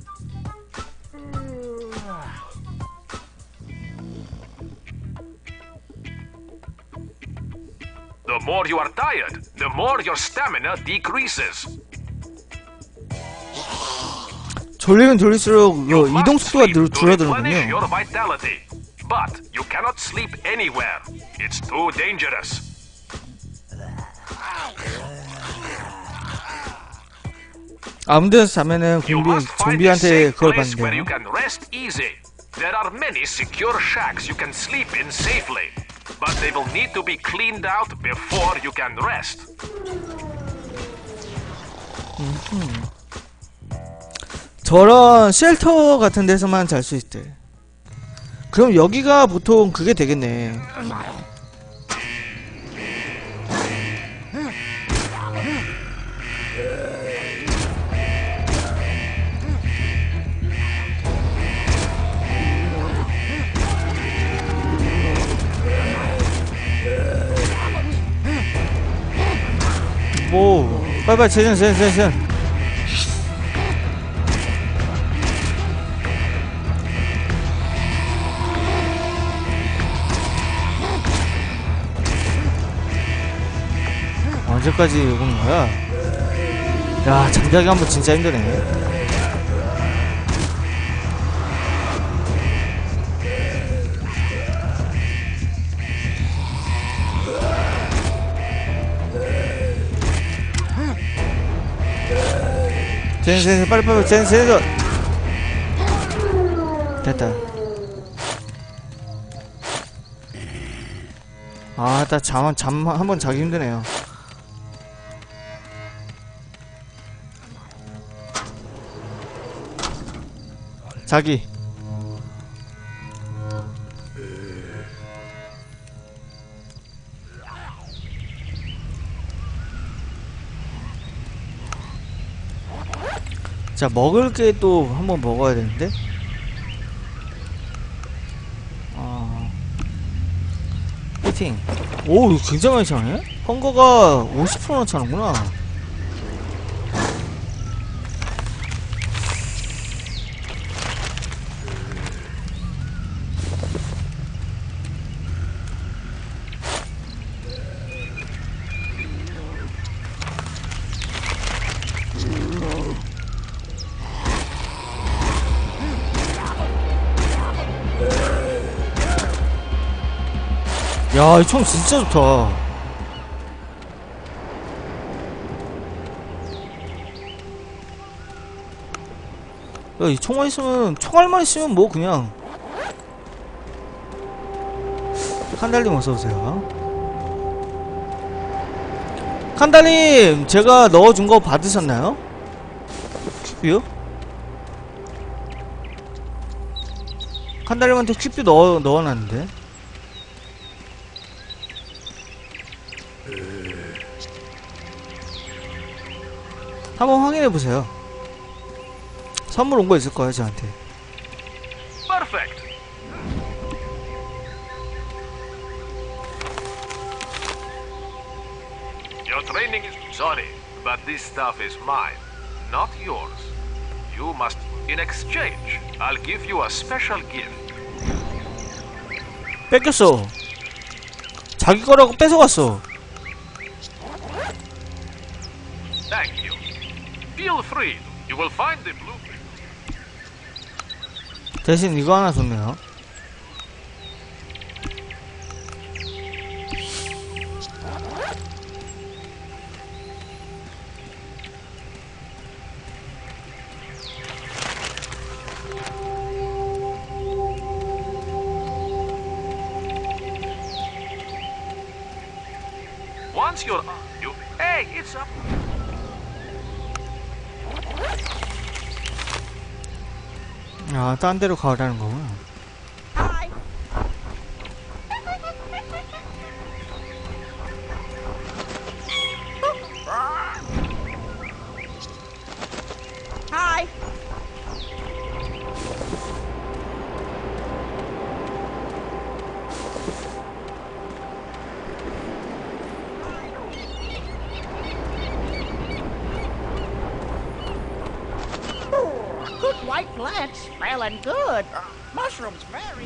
The more you are tired, the more your stamina decreases. 졸리면 졸릴수록 You 이동 must 속도가 sleep to 줄어드는군요. replenish your vitality. But you cannot sleep anywhere. It's too dangerous. 아무 데서 자면은 You must find a 좀비한테 safe 그걸 place where you 받는데요. can rest easy. There are many secure shacks you can sleep in safely, but they will need to be cleaned out before you can rest. 저런 쉘터 같은 데서만 잘 수 있대. 그럼 여기가 보통 그게 되겠네. 뭐 빨리빨리 재전. 언제까지 오는 거야? 야, 잠자기 한번 진짜 힘드네. 젠, 빨리, 젠. 됐다. 아, 나 잠 한번 자기 힘드네요. 자기. 자, 먹을 게 또 한번 먹어야 되는데. 히팅. 오, 이거 굉장히 많이 차네? 헝거가 50%나 차는구나. 야, 이 총 진짜 좋다. 야, 이 총알 있으면, 총알만 있으면 뭐 그냥. 칸달님 어서오세요. 칸달님, 제가 넣어준 거 받으셨나요? 큐비요? 칸달님한테 큐비 넣어놨는데. 한번 확인해보세요. 선물 온 거 있을 거예요, 저한테. Perfect. Your training is sorry, but this stuff is mine, not yours. You must, in exchange, I'll give you a special gift. 뺏겼어. 자기 거라고 뺏어갔어. Thank you. Feel free. You will find the blueprint. 대신 이거 하나 줬네요. Once you're you hey, it's up. 아, 딴 데로 가라는 거구나. Hi. Smelling good. Mushrooms very.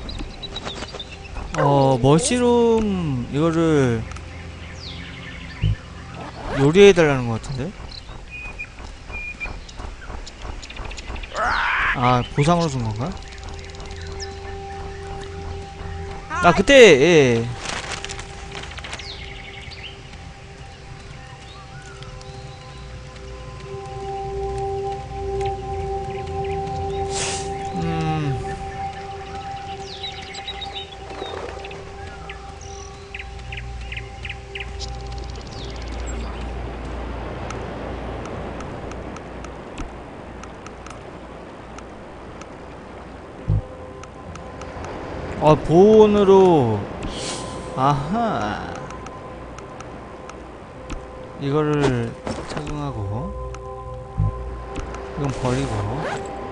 머시룸 이거를 요리해달라는 것 같은데? 아, 보상으로 준 건가? 아, 그때, 예. 보온으로, 아하. 이거를 착용하고, 이건 버리고.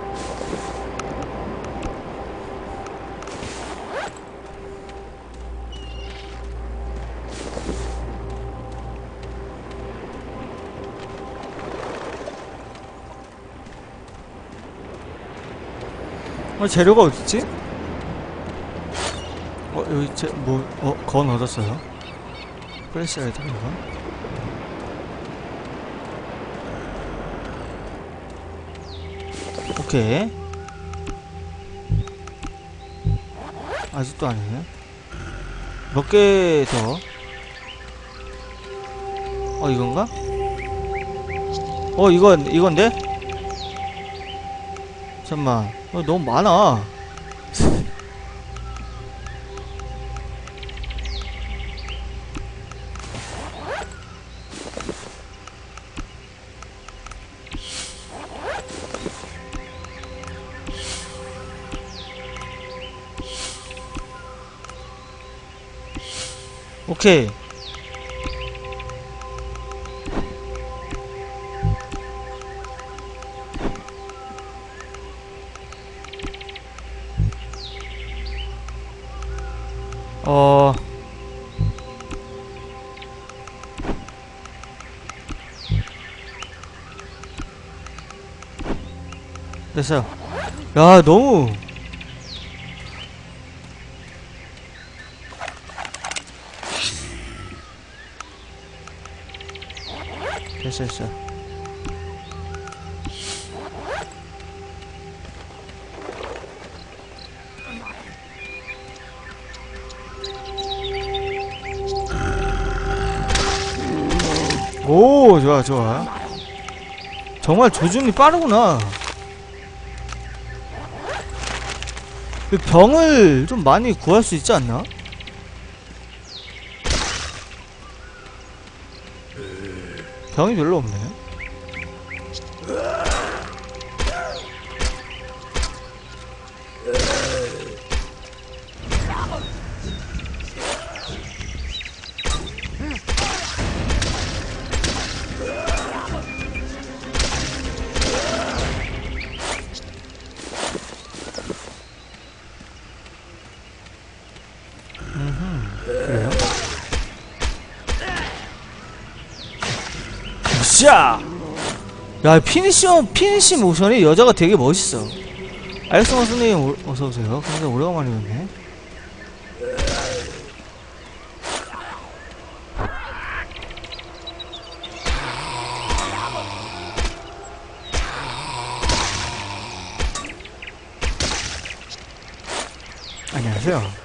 재료가 어딨지? 여기 건 얻었어요. 플래시라이트 이거. 오케이. 아직도 아니네. 몇 개 더? 이건가? 이건데? 잠깐만. 너무 많아. 오케이. 됐어요. 야, 너무 됐어. 오, 좋아. 정말 조준이 빠르구나. 병을 좀 많이 구할 수 있지 않나? 병이 별로 없네. 그래요? 자! 야, 피니시 모션이 여자가 되게 멋있어. 알렉스 선생님, 어서오세요. 굉장히 오래간만이었네. 안녕하세요.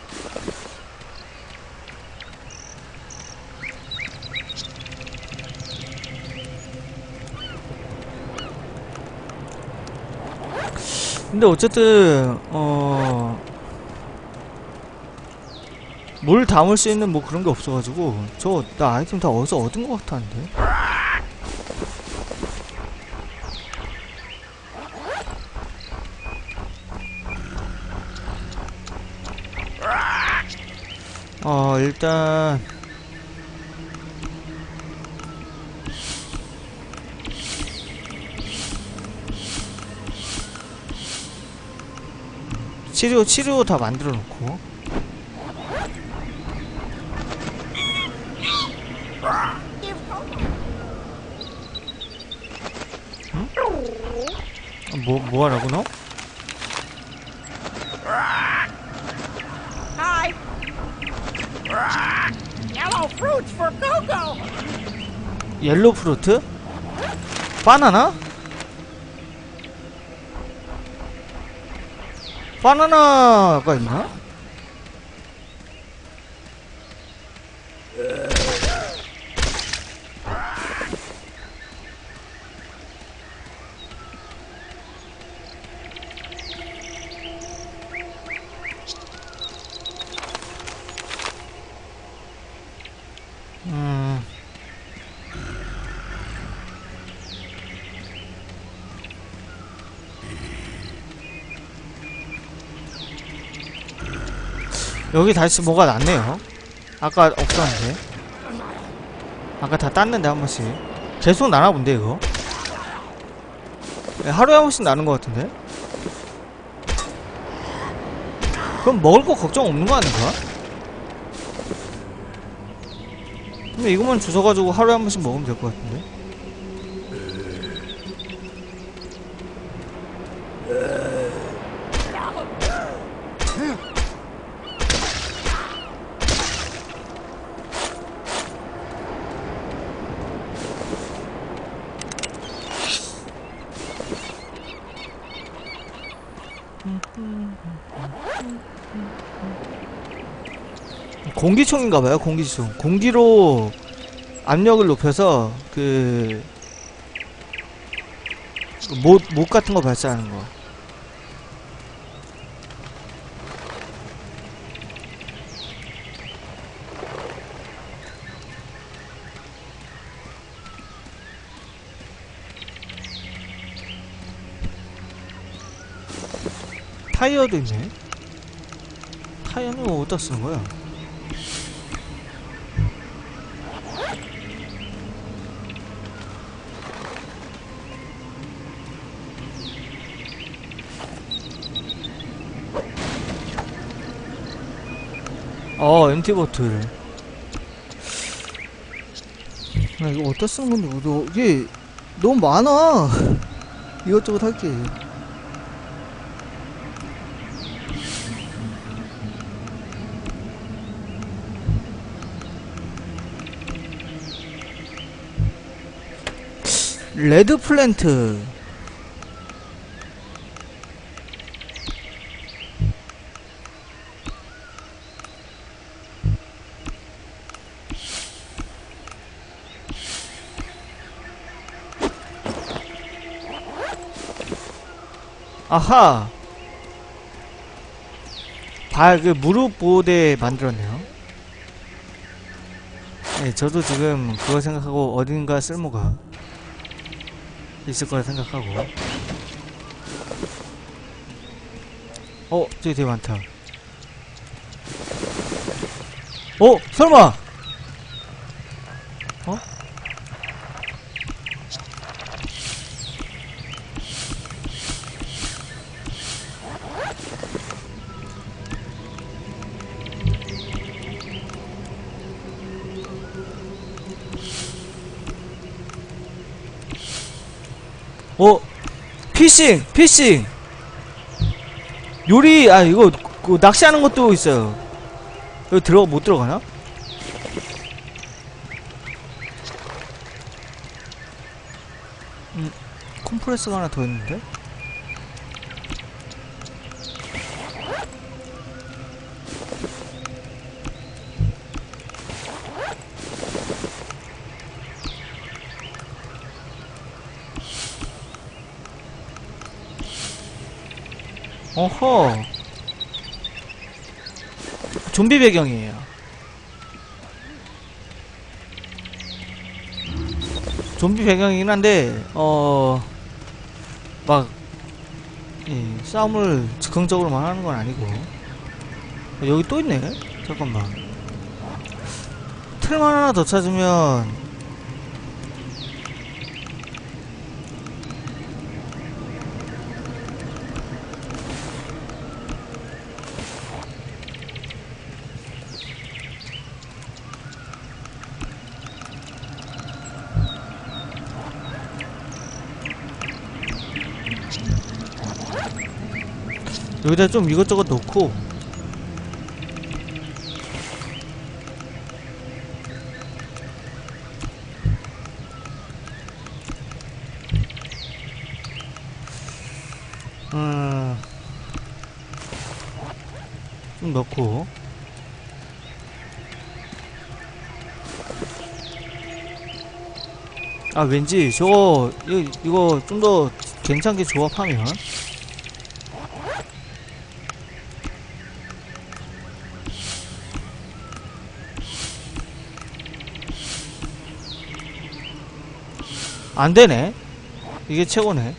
근데 어쨌든 뭘 담을 수 있는 뭐 그런 게 없어가지고 나 아이템 다 어디서 얻은 것 같았는데. 일단 치료 다 만들어 놓고. 응? 뭐 하라고 너? Yellow fruits for Coco. 옐로우 프루트? 바나나? 바나나가 있나? 여기 다시 뭐가 났네요. 아까 없었는데. 아까 다 땄는데 한 번씩. 계속 나나 본데 이거. 네, 하루에 한 번씩 나는 것 같은데. 그럼 먹을 거 걱정 없는 거 아닌가? 근데 이것만 주워가지고 하루에 한 번씩 먹으면 될 것 같은데. 공기총인가봐요. 공기총. 공기로 압력을 높여서 못 같은 거 발사하는 거. 타이어도 있네. 타이어는 뭐 어디다 쓰는 거야? 엔티버틀. 나 이거 어디다 쓰는 건데, 이게 너무 많아. 이것저것 할게. 레드 플랜트. 아하. 무릎 보호대 만들었네요. 네, 저도 지금 그거 생각하고 어딘가 쓸모가 있을 거라 생각하고. 저기 되게 많다. 설마! 피싱! 요리, 이거, 낚시하는 것도 있어요. 여기 못 들어가나? 컴프레스가 하나 더 있는데? 어허. 좀비 배경이에요. 좀비 배경이긴 한데, 싸움을 즉흥적으로만 하는 건 아니고. 여기 또 있네? 잠깐만. 틀만 하나 더 찾으면, 여기다 좀 이것저것 넣고 좀 넣고. 아, 왠지 저거 이거 좀 더 괜찮게 조합하면 안 되네. 이게 최고네.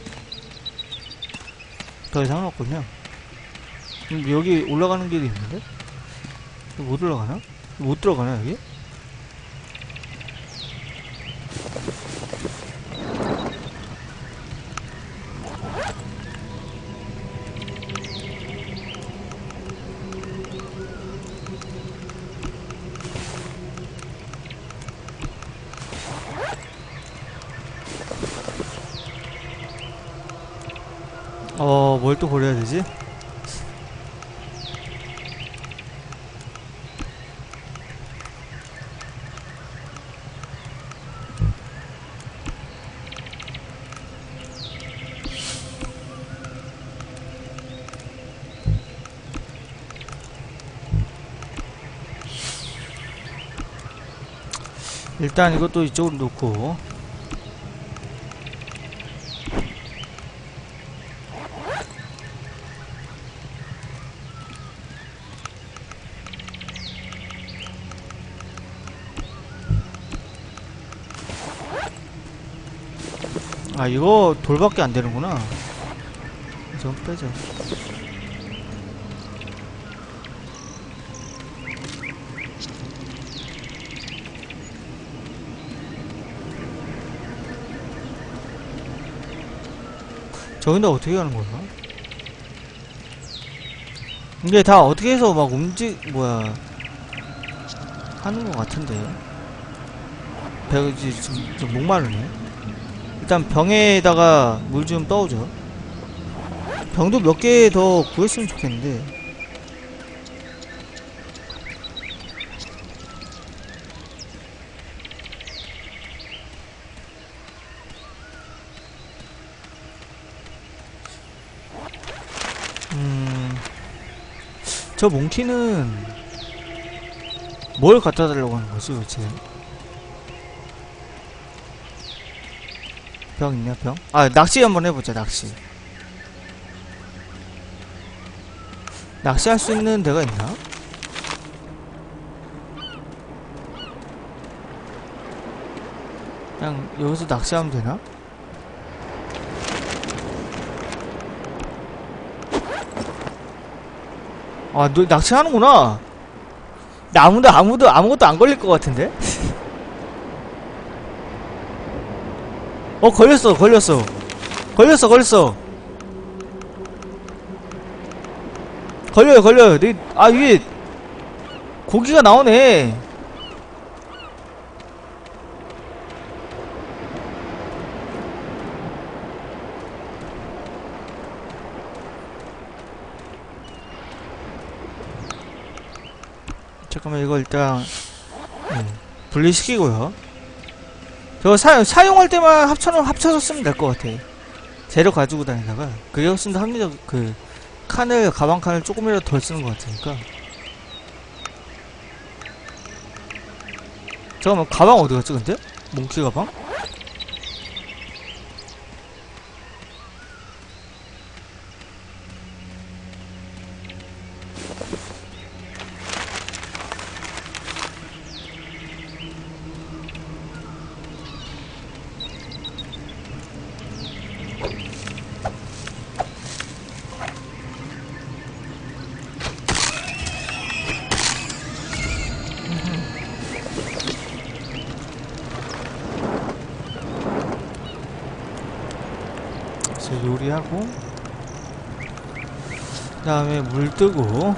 더 이상 없군요. 여기 올라가는 길이 있는데? 못 올라가나? 못 들어가나, 여기? 뭘 또 고려해야 되지? 일단 이것도 이쪽으로 놓고. 아, 이거 돌밖에 안 되는구나. 좀 빼자. 저긴데 어떻게 가는 거야? 이게 다 어떻게 해서 막 하는 것 같은데. 배가 지금 좀 목마르네. 일단 병에다가 물 좀 떠오죠. 병도 몇 개 더 구했으면 좋겠는데. 저 몽키는 뭘 갖다 달라고 하는 거지, 도대체? 병 있냐, 병? 아, 낚시 한번 해보자, 낚시. 낚시할 수 있는 데가 있나? 그냥 여기서 낚시하면 되나? 아, 너 낚시하는구나. 나 아무것도 안 걸릴 것 같은데? 걸렸어. 걸려요. 위에 고기가 나오네. 잠깐만, 이거 일단 분리시키고요. 저거 사용할 때만 합쳐서 쓰면 될 것 같아. 재료 가지고 다니다가 그게 훨씬 더 합리적. 가방 칸을 조금이라도 덜 쓰는 것 같으니까. 잠깐만, 가방 어디 갔지 근데? 몽키 가방? 요리하고, 그 다음에 물 뜨고,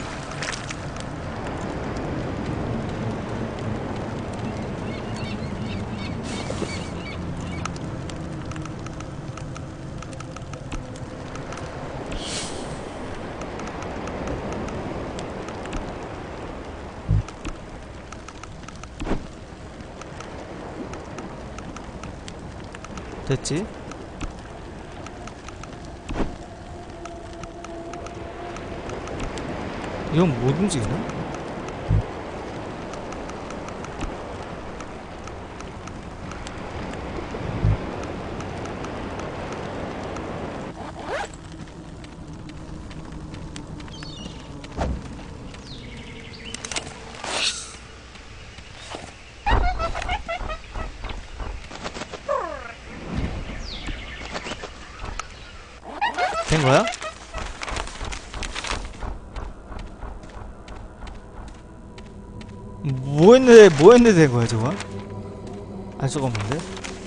됐지? 이건 못 움직이나? 된 거야? 뭐 했는데 된 거야, 저거? 알 수가 없는데?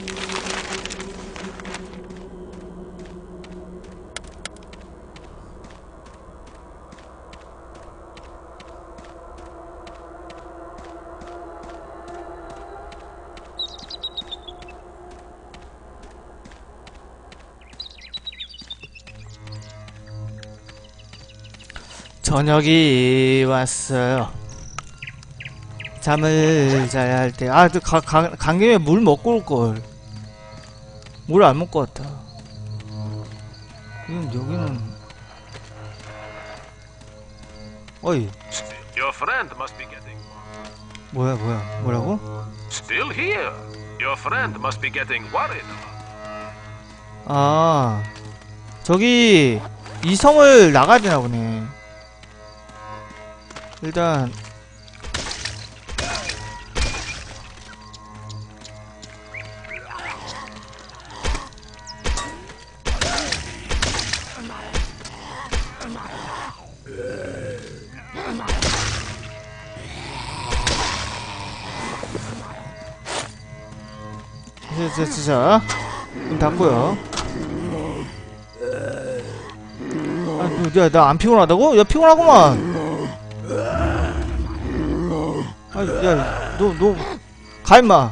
저녁이 왔어요. 잠을 자야 할 때. 아, 간 김에 물 먹고 올걸. 물 안 먹고 왔다. 여기는. 어이. Your friend must be getting. 뭐라고? Still here. Your friend must be getting worried. 아. 저기, 이 성을 나가야 되나 보네. 일단. 자, 문 닫고요. 아, 야, 나 안 피곤하다고? 야, 피곤하구만. 아, 야, 너, 가, 임마.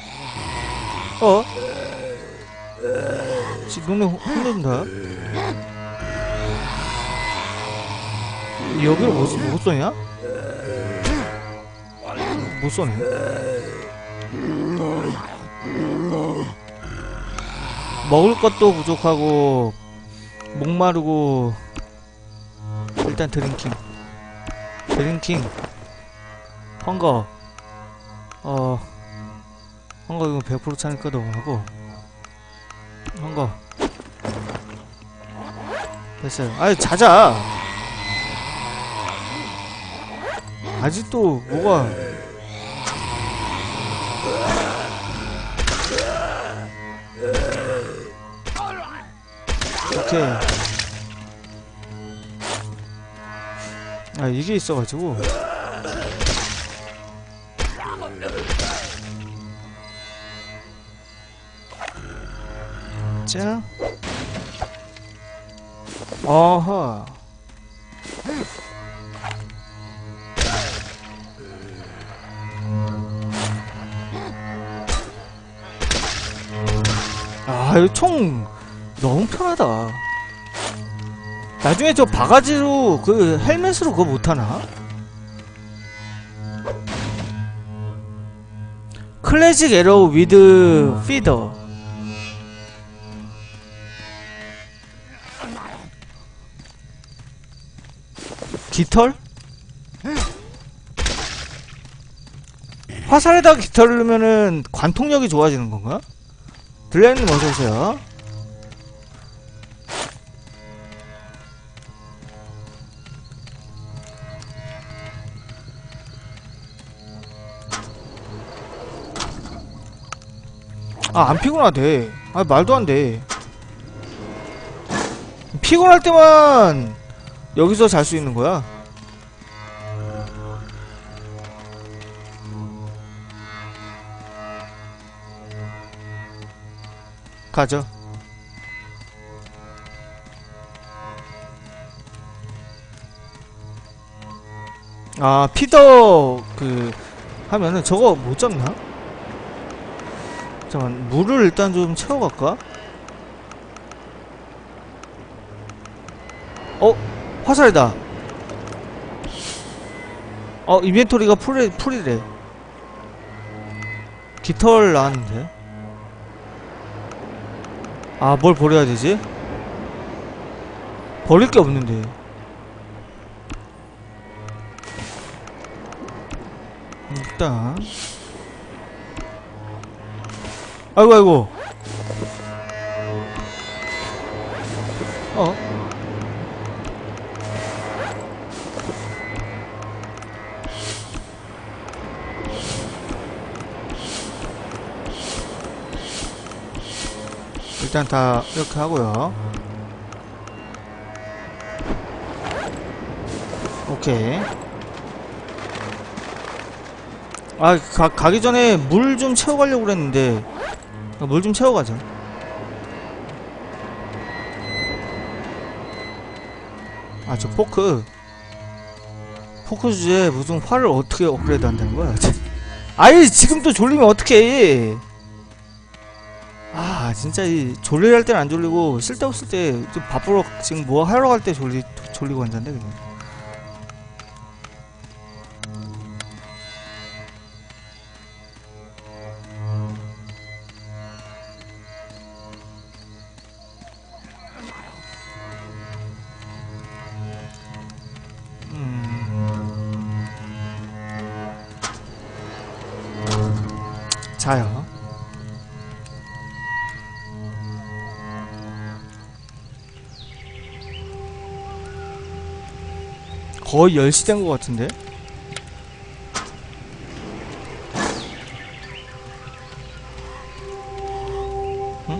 지금 너네 혼낸다. 여기를 못 쏘냐? 못 쏘네. 먹을 것도 부족하고 목마르고. 일단 드링킹 헝거. 헝거 이거 100% 차니까 너무 하고. 헝거 됐어요. 아이, 자자. 아직도 뭐가. 오케이. 아, 이게 있어가지고. 자. 어허. 아, 이거 총 너무 편하다. 나중에 저 바가지로 그 헬멧으로 그거 못하나? 클래식 에러 위드 피더. 깃털? 화살에다가 깃털을 넣으면은 관통력이 좋아지는 건가? 들레님 어서오세요. 아, 안 피곤하대. 아, 말도 안 돼. 피곤할 때만 여기서 잘 수 있는 거야. 가죠. 아, 피더 그 하면은 저거 못 잡나? 잠깐만, 물을 일단 좀 채워갈까? 화살이다. 인벤토리가 풀이래. 깃털 나왔는데. 아, 뭘 버려야 되지? 버릴 게 없는데. 일단 아이고 일단 다 이렇게 하고요. 오케이. 가기 전에 물 좀 채워가려고 그랬는데 물 좀 채워가자. 저 포크 주제에 무슨 활을 어떻게 업그레이드 한다는 거야? 아이 지금 또 졸리면 어떡해. 진짜 이 졸릴 때는 안 졸리고 쓸데없을 때 좀 바쁘러 지금 뭐 하러 갈 때 졸리고 앉았네 그냥. 자요. 거의 10시 된 것 같은데? 응?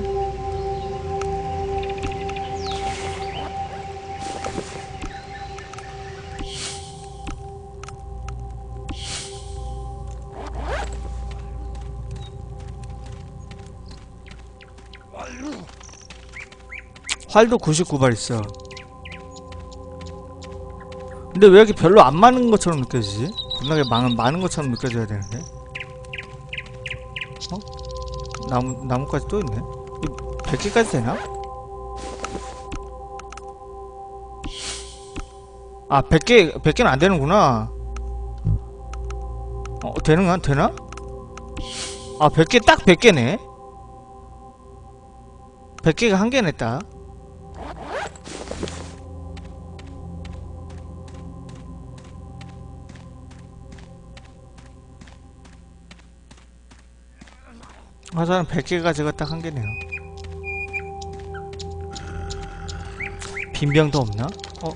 활도 99발 있어. 근데 왜 이렇게 별로 안 많은 것처럼 느껴지지? 겁나게 많은 것처럼 느껴져야 되는데. 나무까지 또 있네. 이거 100개까지 되나? 100개는 안 되는구나. 되나? 100개, 딱 100개네. 100개가 한 개네, 딱. 화살은 100개가 제가 딱 한 개네요. 빈병도 없나?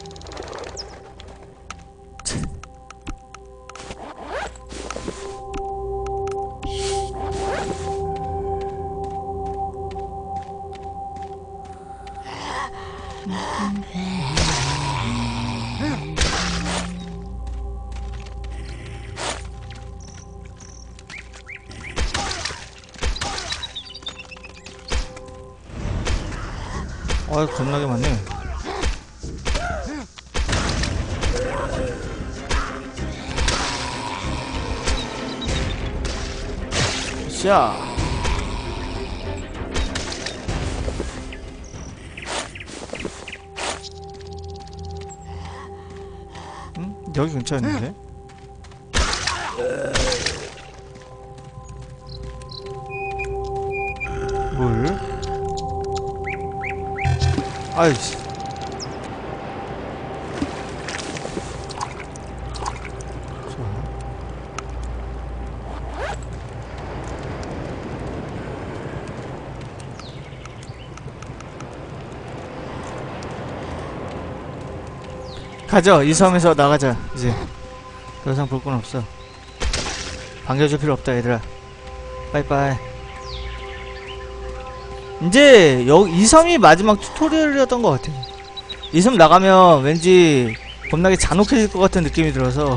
겁나게 많네. 자. 여기 근처였는데? 물. 아이씨. 좋아. 가죠. 이 섬에서 나가자. 이제 더 이상 볼 건 없어. 반겨줄 필요 없다 얘들아. 빠이빠이. 이제 이 섬이 마지막 튜토리얼이었던 것 같아. 이 섬 나가면 왠지 겁나게 잔혹해질 것 같은 느낌이 들어서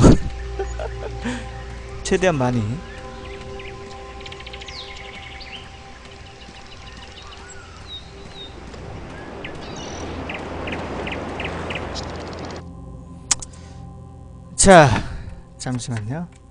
최대한 많이. 자, 잠시만요.